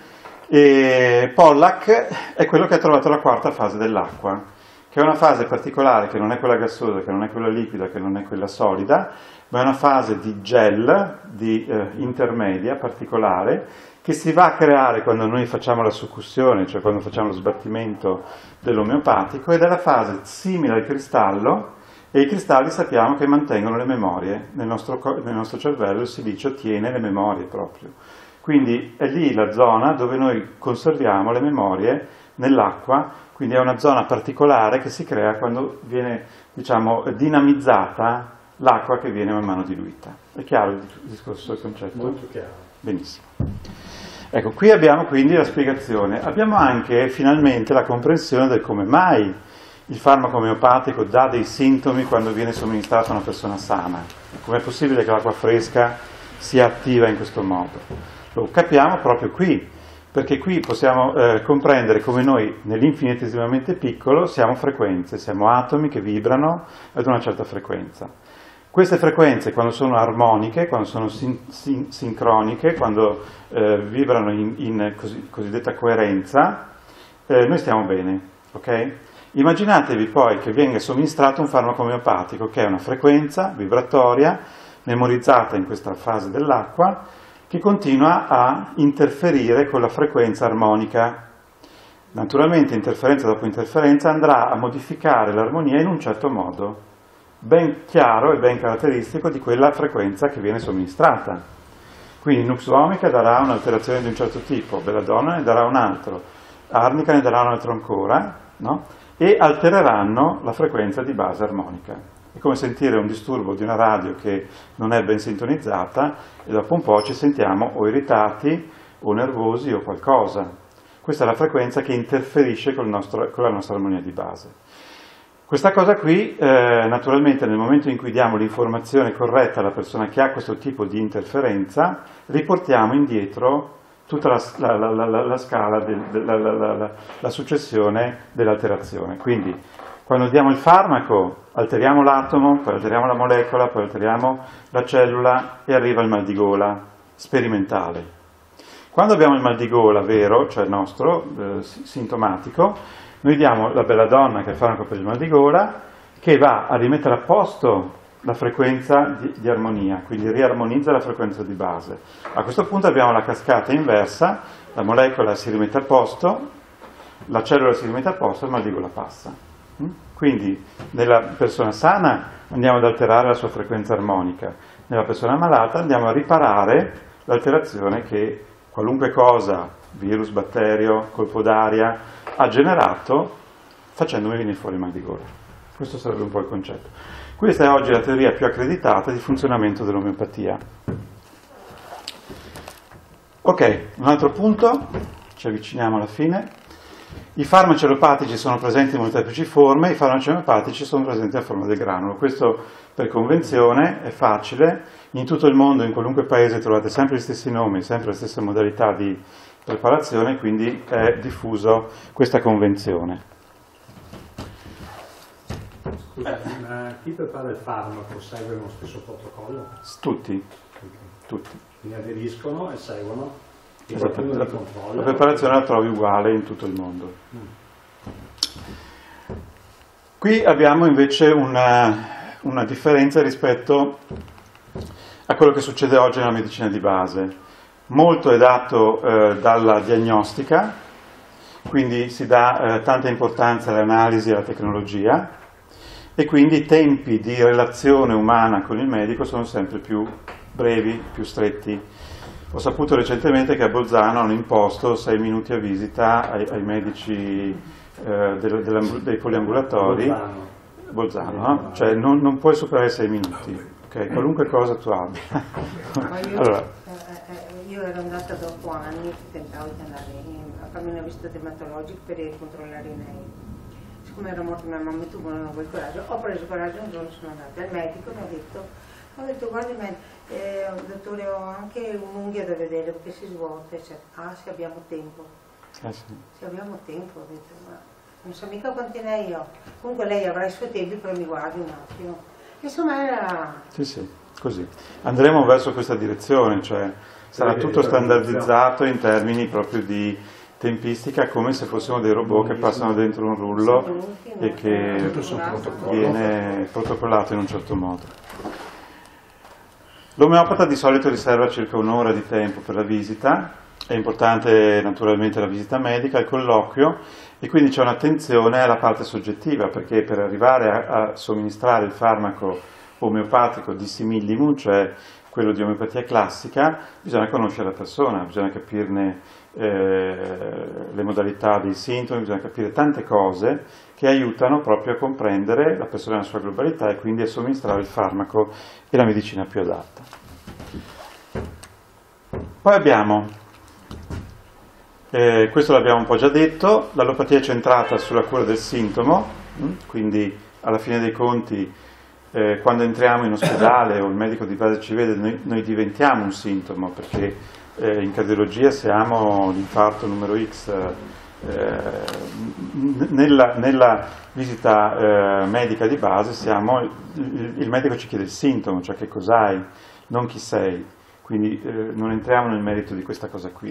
e Pollack è quello che ha trovato la quarta fase dell'acqua, che è una fase particolare, che non è quella gassosa, che non è quella liquida, che non è quella solida, ma è una fase di gel, di eh, intermedia particolare, che si va a creare quando noi facciamo la succussione, cioè quando facciamo lo sbattimento dell'omeopatico, ed è la fase simile al cristallo, e i cristalli sappiamo che mantengono le memorie. Nel nostro, nel nostro cervello il silicio tiene le memorie proprio. Quindi è lì la zona dove noi conserviamo le memorie nell'acqua, quindi è una zona particolare che si crea quando viene, diciamo, dinamizzata l'acqua che viene man mano diluita. È chiaro il discorso, il concetto? Molto chiaro. Benissimo. Ecco, qui abbiamo quindi la spiegazione. Abbiamo anche finalmente la comprensione del come mai il farmaco omeopatico dà dei sintomi quando viene somministrato a una persona sana. Com'è possibile che l'acqua fresca sia attiva in questo modo? Lo capiamo proprio qui, perché qui possiamo eh, comprendere come noi nell'infinitesimamente piccolo siamo frequenze, siamo atomi che vibrano ad una certa frequenza. Queste frequenze, quando sono armoniche, quando sono sin sin sincroniche, quando eh, vibrano in, in così, cosiddetta coerenza, eh, noi stiamo bene, ok? Immaginatevi poi che venga somministrato un farmaco omeopatico, che è una frequenza vibratoria memorizzata in questa fase dell'acqua, che continua a interferire con la frequenza armonica. Naturalmente, interferenza dopo interferenza, andrà a modificare l'armonia in un certo modo, ben chiaro e ben caratteristico di quella frequenza che viene somministrata. Quindi Nux Vomica darà un'alterazione di un certo tipo, Belladonna ne darà un altro, Arnica ne darà un altro ancora, no? E altereranno la frequenza di base armonica. È come sentire un disturbo di una radio che non è ben sintonizzata e dopo un po' ci sentiamo o irritati o nervosi o qualcosa. Questa è la frequenza che interferisce col nostro, con la nostra armonia di base. Questa cosa qui, eh, naturalmente, nel momento in cui diamo l'informazione corretta alla persona che ha questo tipo di interferenza, riportiamo indietro tutta la, la, la, la, la scala, del, la, la, la, la, la successione dell'alterazione. Quindi, quando diamo il farmaco, alteriamo l'atomo, poi alteriamo la molecola, poi alteriamo la cellula e arriva il mal di gola sperimentale. Quando abbiamo il mal di gola vero, cioè il nostro, eh, sintomatico, noi diamo la Belladonna, che è il farmaco per il mal di gola, che va a rimettere a posto la frequenza di, di armonia, quindi riarmonizza la frequenza di base. A questo punto abbiamo la cascata inversa, la molecola si rimette a posto, la cellula si rimette a posto e il mal di gola passa. Quindi nella persona sana andiamo ad alterare la sua frequenza armonica, nella persona malata andiamo a riparare l'alterazione che qualunque cosa, virus, batterio, colpo d'aria, ha generato facendomi venire fuori il mal di gola. Questo sarebbe un po' il concetto. Questa è oggi la teoria più accreditata di funzionamento dell'omeopatia. Ok, un altro punto, ci avviciniamo alla fine. I farmaci allopatici sono presenti in molteplici forme, i farmaci omeopatici sono presenti nella forma del granulo. Questo per convenzione è facile, in tutto il mondo, in qualunque paese trovate sempre gli stessi nomi, sempre le stesse modalità di preparazione, quindi è diffuso questa convenzione. Scusa, ma chi prepara il farmaco segue lo stesso protocollo? Tutti, tutti. Quindi aderiscono e seguono e Esatto. qualcuno La, li controlla. la preparazione la trovi uguale in tutto il mondo. Mm. Qui abbiamo invece una, una differenza rispetto a quello che succede oggi nella medicina di base. Molto è dato eh, dalla diagnostica, quindi si dà eh, tanta importanza alle analisi e alla tecnologia, e quindi i tempi di relazione umana con il medico sono sempre più brevi, più stretti. Ho saputo recentemente che a Bolzano hanno imposto sei minuti a visita ai, ai medici eh, del, dei poliambulatori. Bolzano. Bolzano, no? Cioè non, non puoi superare sei minuti. Okay, qualunque cosa tu abbia. Ma io, Allora. eh, eh, io ero andata dopo anni, tentavo di andare in, a farmi una visita dermatologica per controllare i nail. Siccome era morta mia mamma e tu non avevo il coraggio, ho preso coraggio, un giorno sono andata al medico e mi ha detto, ho detto guardi eh, dottore, ho anche un'unghia da vedere perché si svuota, eccetera. Ah, se abbiamo tempo. Eh sì. Se abbiamo tempo, ho detto, ma non so mica quanti ne ho. Comunque lei avrà i suoi tempi, però mi guardi un attimo. Insomma era... Sì, sì, così. Andremo verso questa direzione, cioè sarà tutto standardizzato in termini proprio di tempistica, come se fossimo dei robot che passano dentro un rullo e che viene protocollato in un certo modo. L'omeopata di solito riserva circa un'ora di tempo per la visita, è importante naturalmente la visita medica, il colloquio, e quindi c'è un'attenzione alla parte soggettiva, perché per arrivare a, a somministrare il farmaco omeopatico dissimillimum, cioè quello di omeopatia classica, bisogna conoscere la persona, bisogna capirne eh, le modalità dei sintomi, bisogna capire tante cose che aiutano proprio a comprendere la persona nella sua globalità e quindi a somministrare il farmaco e la medicina più adatta. Poi abbiamo, eh, questo l'abbiamo un po' già detto, l'allopatia è centrata sulla cura del sintomo, quindi alla fine dei conti eh, quando entriamo in ospedale o il medico di base ci vede, noi, noi diventiamo un sintomo, perché eh, in cardiologia se abbiamo l'infarto numero X eh, nella, nella visita eh, medica di base siamo, il, il medico ci chiede il sintomo, cioè che cos'hai, non chi sei, quindi eh, non entriamo nel merito di questa cosa qui.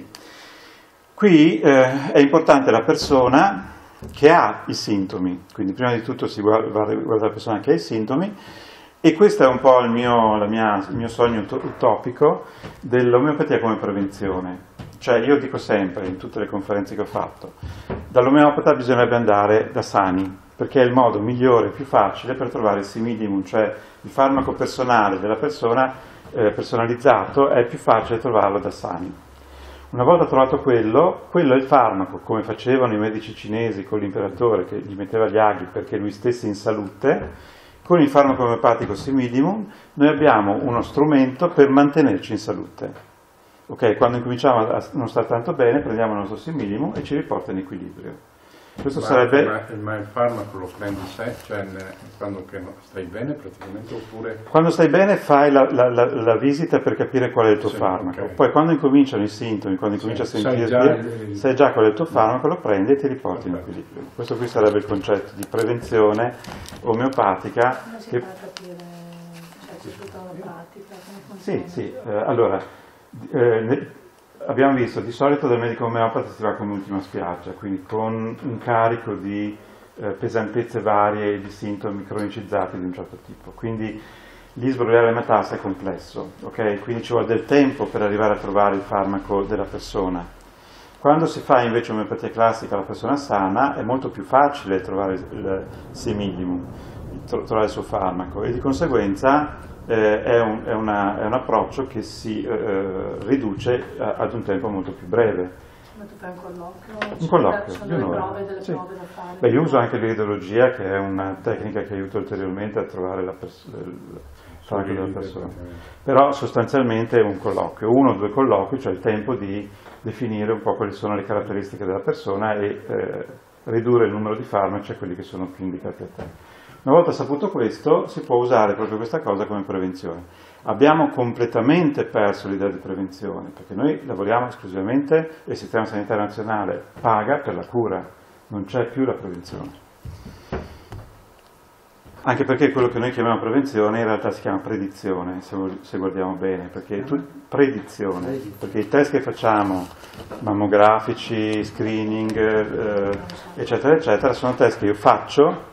Qui eh, è importante la persona che ha i sintomi, quindi prima di tutto si guarda, guarda la persona che ha i sintomi, e questo è un po' il mio, la mia, il mio sogno utopico dell'omeopatia come prevenzione. Cioè io dico sempre, in tutte le conferenze che ho fatto, dall'omeopata bisognerebbe andare da sani, perché è il modo migliore e più facile per trovare il simillimum, cioè il farmaco personale della persona, eh, personalizzato, è più facile trovarlo da sani. Una volta trovato quello, quello è il farmaco, come facevano i medici cinesi con l'imperatore che gli metteva gli aghi perché lui stesse in salute. Con il farmaco omeopatico simillimum noi abbiamo uno strumento per mantenerci in salute. Ok, quando incominciamo a non stare tanto bene, prendiamo il nostro simillimum e ci riporta in equilibrio. Questo ma, sarebbe... ma, ma il farmaco lo prendi sé, cioè quando che no, stai bene praticamente, oppure... Quando stai bene fai la, la, la, la visita per capire qual è il tuo sì, farmaco. Okay. Poi quando incominciano i sintomi, quando incominci sì, a sentirti, sai già, il... sai già qual è il tuo farmaco, lo prendi e ti riporti okay. in equilibrio. Questo qui sarebbe il concetto di prevenzione omeopatica. Come si che... fa a capire, cioè c'è tutta una pratica, come Sì, funziona? sì, eh, allora... Eh, ne, abbiamo visto, di solito dal medico omeopata si va come ultima spiaggia, quindi con un carico di eh, pesantezze varie e di sintomi cronicizzati di un certo tipo. Quindi l'isbrogliare la metassa è complesso, ok? Quindi ci vuole del tempo per arrivare a trovare il farmaco della persona. Quando si fa invece omeopatia classica alla persona sana è molto più facile trovare il simillimum, trovare il suo farmaco, e di conseguenza Eh, è, un, è, una, è un approccio che si eh, riduce a, ad un tempo molto più breve. Ma tu fai un colloquio? Un colloquio, sono di delle un'ora. prove, delle Sì. prove da fare? Beh, io uso anche l'iridologia, che è una tecnica che aiuta ulteriormente a trovare la pers- il farmaco della persona. Però sostanzialmente è un colloquio, uno o due colloqui, cioè il tempo di definire un po' quali sono le caratteristiche della persona e eh, ridurre il numero di farmaci a quelli che sono più indicati a te. Una volta saputo questo, si può usare proprio questa cosa come prevenzione. Abbiamo completamente perso l'idea di prevenzione, perché noi lavoriamo esclusivamente e il Sistema Sanitario Nazionale paga per la cura, non c'è più la prevenzione. Anche perché quello che noi chiamiamo prevenzione in realtà si chiama predizione, se, se guardiamo bene, perché tu, predizione, perché i test che facciamo, mammografici, screening, eh, eccetera, eccetera, sono test che io faccio,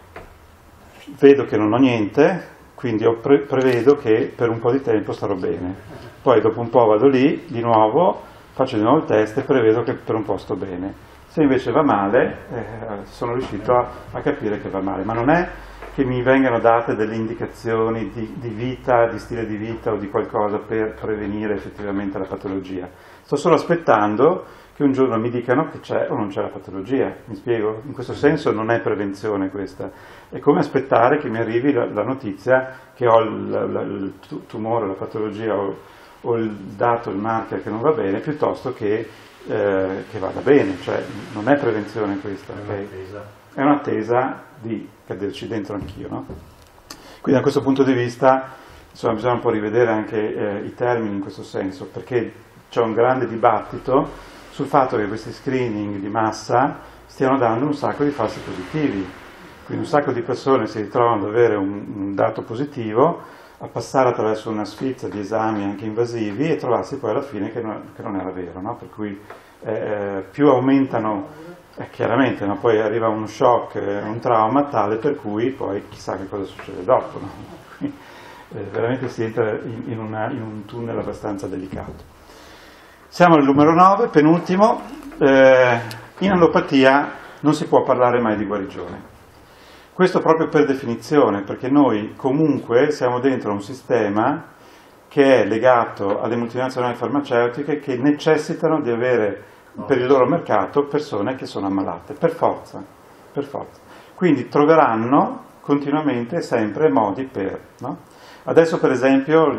vedo che non ho niente, quindi io pre- prevedo che per un po' di tempo starò bene. Poi dopo un po' vado lì, di nuovo, faccio di nuovo il test e prevedo che per un po' sto bene. Se invece va male, eh, sono riuscito a, a capire che va male. Ma non è che mi vengano date delle indicazioni di, di vita, di stile di vita o di qualcosa per prevenire effettivamente la patologia. Sto solo aspettando che un giorno mi dicano che c'è o non c'è la patologia. Mi spiego? In questo senso non è prevenzione questa. È come aspettare che mi arrivi la, la notizia che ho il, la, il tumore, la patologia o, o il dato, il marker che non va bene, piuttosto che, eh, che vada bene. Cioè non è prevenzione questa. È okay? un'attesa. È un'attesa di caderci dentro anch'io, no? Quindi da questo punto di vista insomma, bisogna un po' rivedere anche eh, i termini in questo senso, perché c'è un grande dibattito sul fatto che questi screening di massa stiano dando un sacco di falsi positivi. Quindi un sacco di persone si ritrovano ad avere un, un dato positivo, a passare attraverso una sfilza di esami anche invasivi e trovarsi poi alla fine che non, che non era vero, no? Per cui eh, più aumentano, eh, chiaramente, no? Poi arriva uno shock, eh, un trauma tale per cui poi chissà che cosa succede dopo, no? Quindi, eh, veramente si entra in, in, una, in un tunnel abbastanza delicato. Siamo al numero nove, penultimo. Eh, in allopatia non si può parlare mai di guarigione. Questo proprio per definizione, perché noi comunque siamo dentro un sistema che è legato alle multinazionali farmaceutiche che necessitano di avere per il loro mercato persone che sono ammalate, per forza, per forza. Quindi troveranno continuamente sempre modi per, no? Adesso per esempio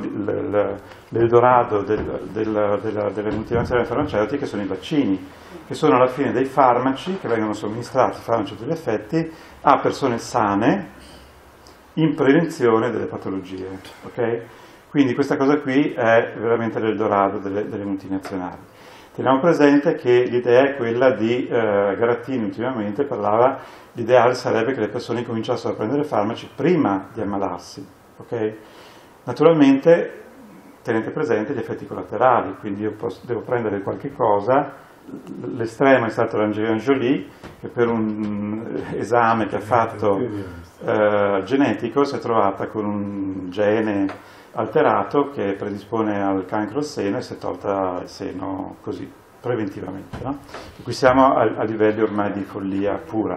l'Eldorado del, del, della, delle multinazionali farmaceutiche sono i vaccini, che sono alla fine dei farmaci che vengono somministrati, farmaci a tutti gli effetti, a persone sane in prevenzione delle patologie. Okay? Quindi questa cosa qui è veramente l'Eldorado delle, delle multinazionali. Teniamo presente che l'idea è quella di, eh, Garattini ultimamente parlava, l'ideale sarebbe che le persone cominciassero a prendere farmaci prima di ammalarsi, ok? Naturalmente tenete presente gli effetti collaterali, quindi io posso, devo prendere qualche cosa, l'estremo è stato l'Angelina Jolie, che per un esame che ha fatto eh, genetico si è trovata con un gene alterato che predispone al cancro al seno e si è tolta il seno così, preventivamente. No? E qui siamo a, a livelli ormai di follia pura.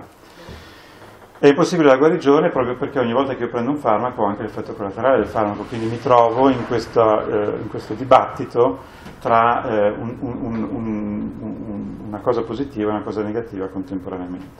È impossibile la guarigione proprio perché ogni volta che io prendo un farmaco ho anche l'effetto collaterale del farmaco, quindi mi trovo in, questa, eh, in questo dibattito tra eh, un, un, un, un, una cosa positiva e una cosa negativa contemporaneamente.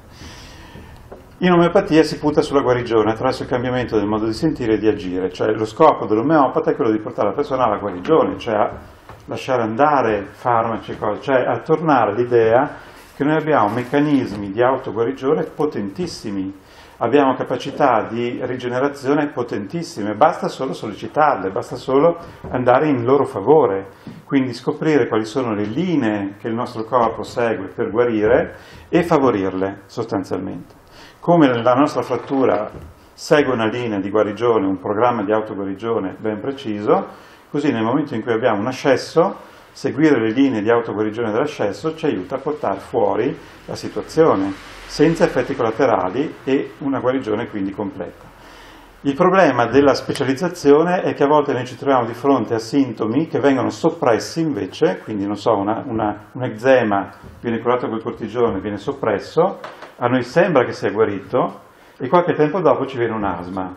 In omeopatia si punta sulla guarigione attraverso il cambiamento del modo di sentire e di agire, cioè lo scopo dell'omeopata è quello di portare la persona alla guarigione, cioè a lasciare andare farmaci e cose, cioè a tornare all'idea che noi abbiamo meccanismi di autoguarigione potentissimi, abbiamo capacità di rigenerazione potentissime, basta solo sollecitarle, basta solo andare in loro favore, quindi scoprire quali sono le linee che il nostro corpo segue per guarire e favorirle sostanzialmente. Come la nostra frattura segue una linea di guarigione, un programma di autoguarigione ben preciso, così nel momento in cui abbiamo un ascesso, seguire le linee di autoguarigione dell'ascesso ci aiuta a portare fuori la situazione, senza effetti collaterali e una guarigione quindi completa. Il problema della specializzazione è che a volte noi ci troviamo di fronte a sintomi che vengono soppressi invece, quindi non so, una, una, un eczema viene curato col cortisone, viene soppresso, a noi sembra che sia guarito e qualche tempo dopo ci viene un asma.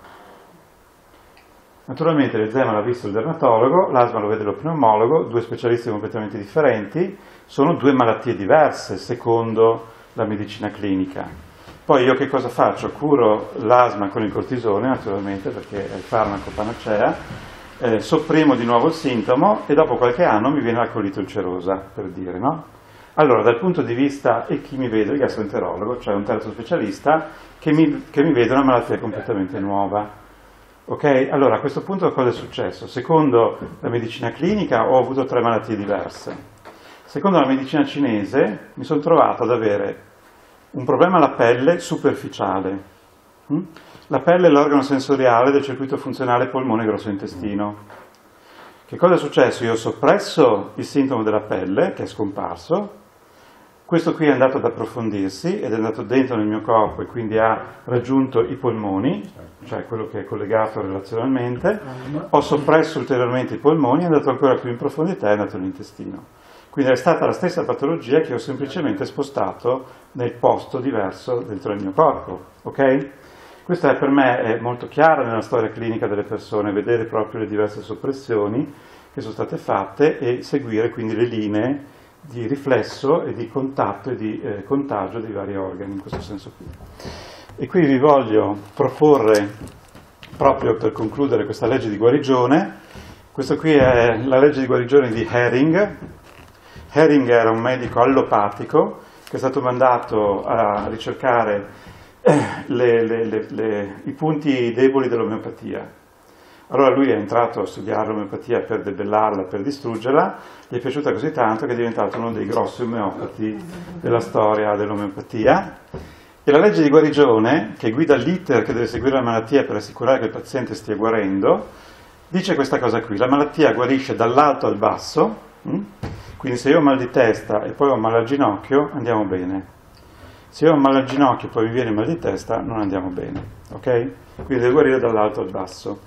Naturalmente l'eczema l'ha visto il dermatologo, l'asma lo vede lo pneumologo, due specialisti completamente differenti, sono due malattie diverse secondo la medicina clinica. Poi io che cosa faccio? Curo l'asma con il cortisone, naturalmente, perché è il farmaco panacea, eh, sopprimo di nuovo il sintomo e dopo qualche anno mi viene la colite ulcerosa, per dire, no? Allora, dal punto di vista, e chi mi vede? Il gastroenterologo, cioè un terzo specialista, che mi, che mi vede una malattia completamente nuova. Ok? Allora, a questo punto cosa è successo? Secondo la medicina clinica ho avuto tre malattie diverse. Secondo la medicina cinese mi sono trovato ad avere un problema alla pelle superficiale. La pelle è l'organo sensoriale del circuito funzionale polmone grosso intestino. Che cosa è successo? Io ho soppresso il sintomo della pelle, che è scomparso. Questo qui è andato ad approfondirsi ed è andato dentro nel mio corpo e quindi ha raggiunto i polmoni, cioè quello che è collegato relazionalmente. Ho soppresso ulteriormente i polmoni, è andato ancora più in profondità e è andato nell'intestino. Quindi è stata la stessa patologia che ho semplicemente spostato nel posto diverso dentro il mio corpo, ok? Questa è, per me è molto chiara nella storia clinica delle persone, vedere proprio le diverse soppressioni che sono state fatte e seguire quindi le linee di riflesso e di contatto e di eh, contagio dei vari organi, in questo senso qui. E qui vi voglio proporre, proprio per concludere questa legge di guarigione, questa qui è la legge di guarigione di Hering. Hering era un medico allopatico che è stato mandato a ricercare eh, le, le, le, le, i punti deboli dell'omeopatia. Allora lui è entrato a studiare l'omeopatia per debellarla, per distruggerla, gli è piaciuta così tanto che è diventato uno dei grossi omeopati della storia dell'omeopatia. E la legge di guarigione, che guida l'iter che deve seguire la malattia per assicurare che il paziente stia guarendo, dice questa cosa qui: la malattia guarisce dall'alto al basso, hm? Quindi se io ho mal di testa e poi ho mal al ginocchio, andiamo bene. Se io ho mal al ginocchio e poi mi viene mal di testa, non andiamo bene, ok? Quindi deve guarire dall'alto al basso.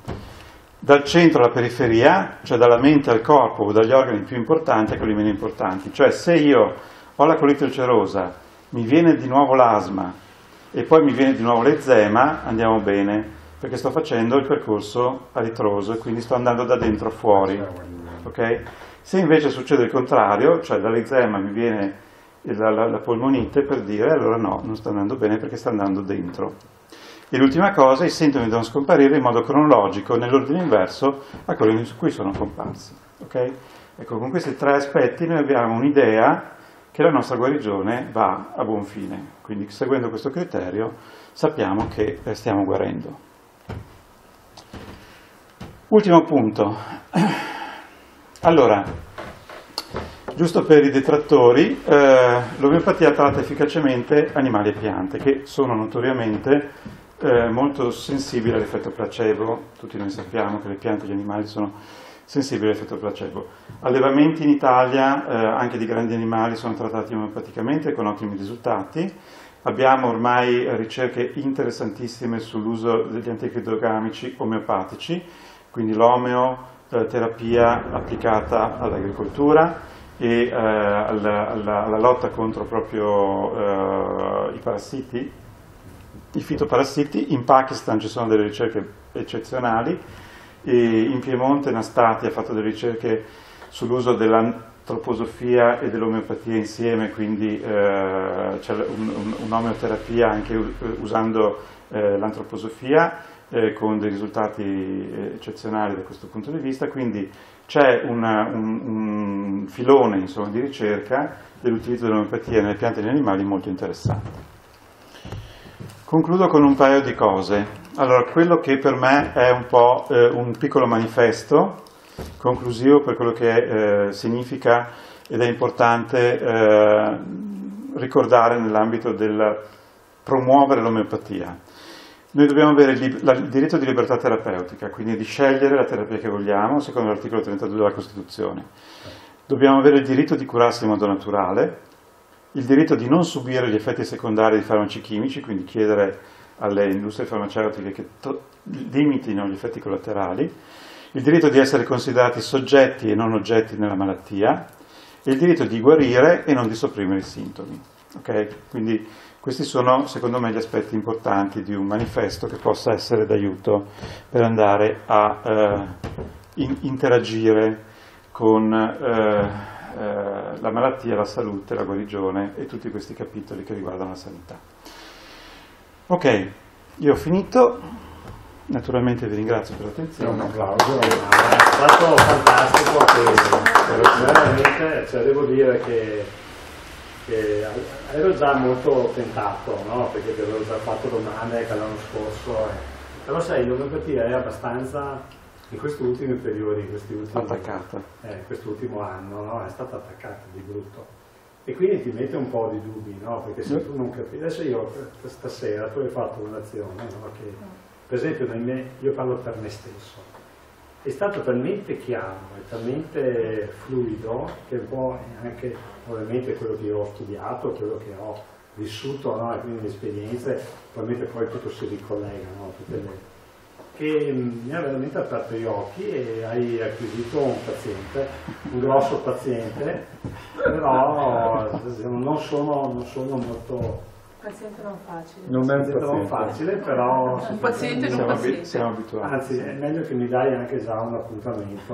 Dal centro alla periferia, cioè dalla mente al corpo o dagli organi più importanti a quelli meno importanti. Cioè se io ho la colite ulcerosa, mi viene di nuovo l'asma e poi mi viene di nuovo l'eczema, andiamo bene, perché sto facendo il percorso a ritroso e quindi sto andando da dentro fuori, ok? Se invece succede il contrario, cioè dall'eczema mi viene la, la, la polmonite, per dire, allora no, non sta andando bene perché sta andando dentro. E l'ultima cosa, i sintomi devono scomparire in modo cronologico, nell'ordine inverso a quello in cui sono comparsi. Okay? Ecco, con questi tre aspetti noi abbiamo un'idea che la nostra guarigione va a buon fine. Quindi seguendo questo criterio sappiamo che stiamo guarendo. Ultimo punto. Allora, Giusto per i detrattori, eh, l'omeopatia tratta efficacemente animali e piante, che sono notoriamente eh, molto sensibili all'effetto placebo. Tutti noi sappiamo che le piante e gli animali sono sensibili all'effetto placebo. Allevamenti in Italia, eh, anche di grandi animali, sono trattati omeopaticamente con ottimi risultati. Abbiamo ormai ricerche interessantissime sull'uso degli antichidrogamici omeopatici, quindi l'omeoterapia applicata all'agricoltura e eh, alla, alla, alla lotta contro proprio eh, i parassiti, i fitoparassiti. In Pakistan ci sono delle ricerche eccezionali, e in Piemonte Nastati ha fatto delle ricerche sull'uso dell'antroposofia e dell'omeopatia insieme, quindi eh, c'è un, un, un'omeoterapia anche usando eh, l'antroposofia eh, con dei risultati eccezionali da questo punto di vista. Quindi c'è una, un, un filone, insomma, di ricerca dell'utilizzo dell'omeopatia nelle piante e negli animali molto interessante. Concludo con un paio di cose. Allora, quello che per me è un po' eh, un piccolo manifesto conclusivo per quello che eh, significa ed è importante eh, ricordare nell'ambito del promuovere l'omeopatia. Noi dobbiamo avere il, la, il diritto di libertà terapeutica, quindi di scegliere la terapia che vogliamo, secondo l'articolo trentadue della Costituzione. Dobbiamo avere il diritto di curarsi in modo naturale, il diritto di non subire gli effetti secondari di farmaci chimici, quindi chiedere alle industrie farmaceutiche che to- limitino gli effetti collaterali, il diritto di essere considerati soggetti e non oggetti nella malattia, e il diritto di guarire e non di sopprimere i sintomi. Okay? Quindi questi sono, secondo me, gli aspetti importanti di un manifesto che possa essere d'aiuto per andare a eh, in- interagire con eh, eh, la malattia, la salute, la guarigione e tutti questi capitoli che riguardano la sanità. Ok, io ho finito, naturalmente vi ringrazio per l'attenzione. Un applauso. È stato fantastico, che, veramente, cioè, devo dire che, che ero già molto tentato, no? Perché ti avevo già fatto domande anche l'anno scorso, eh. Però sai, l'omeopatia è abbastanza, in questi ultimi periodi, in questi ultimi, Attaccata. Eh, quest'ultimo anno, no? È stata attaccata di brutto. E quindi ti mette un po' di dubbi, no? Perché se tu non capisci, adesso io stasera tu hai fatto un'azione, no? Che, per esempio me, io parlo per me stesso, è stato talmente chiaro e talmente fluido che un po' anche ovviamente quello che io ho studiato, quello che ho vissuto, no? E quindi le esperienze, probabilmente poi tutto si ricollega, no? Tutte le, che mi ha veramente aperto gli occhi e hai acquisito un paziente, un grosso paziente, però non sono, non sono molto... Un paziente non facile. Non è un paziente. Non facile, però... Un paziente non Siamo, paziente. abi- siamo abituati. Anzi, è meglio che mi dai anche già un appuntamento.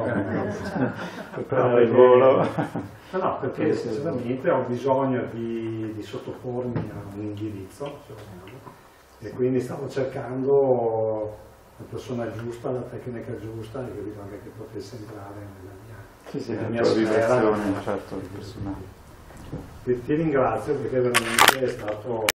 Per il volo. No, no, perché sinceramente ho bisogno di, di sottopormi a un indirizzo, se vogliamo, e quindi stavo cercando la persona giusta, la tecnica giusta, e capito anche che potesse entrare nella mia, Sì, sì, nella la mia tua sfera. vibrazione, certo, personale. Ti, ti ringrazio perché veramente è stato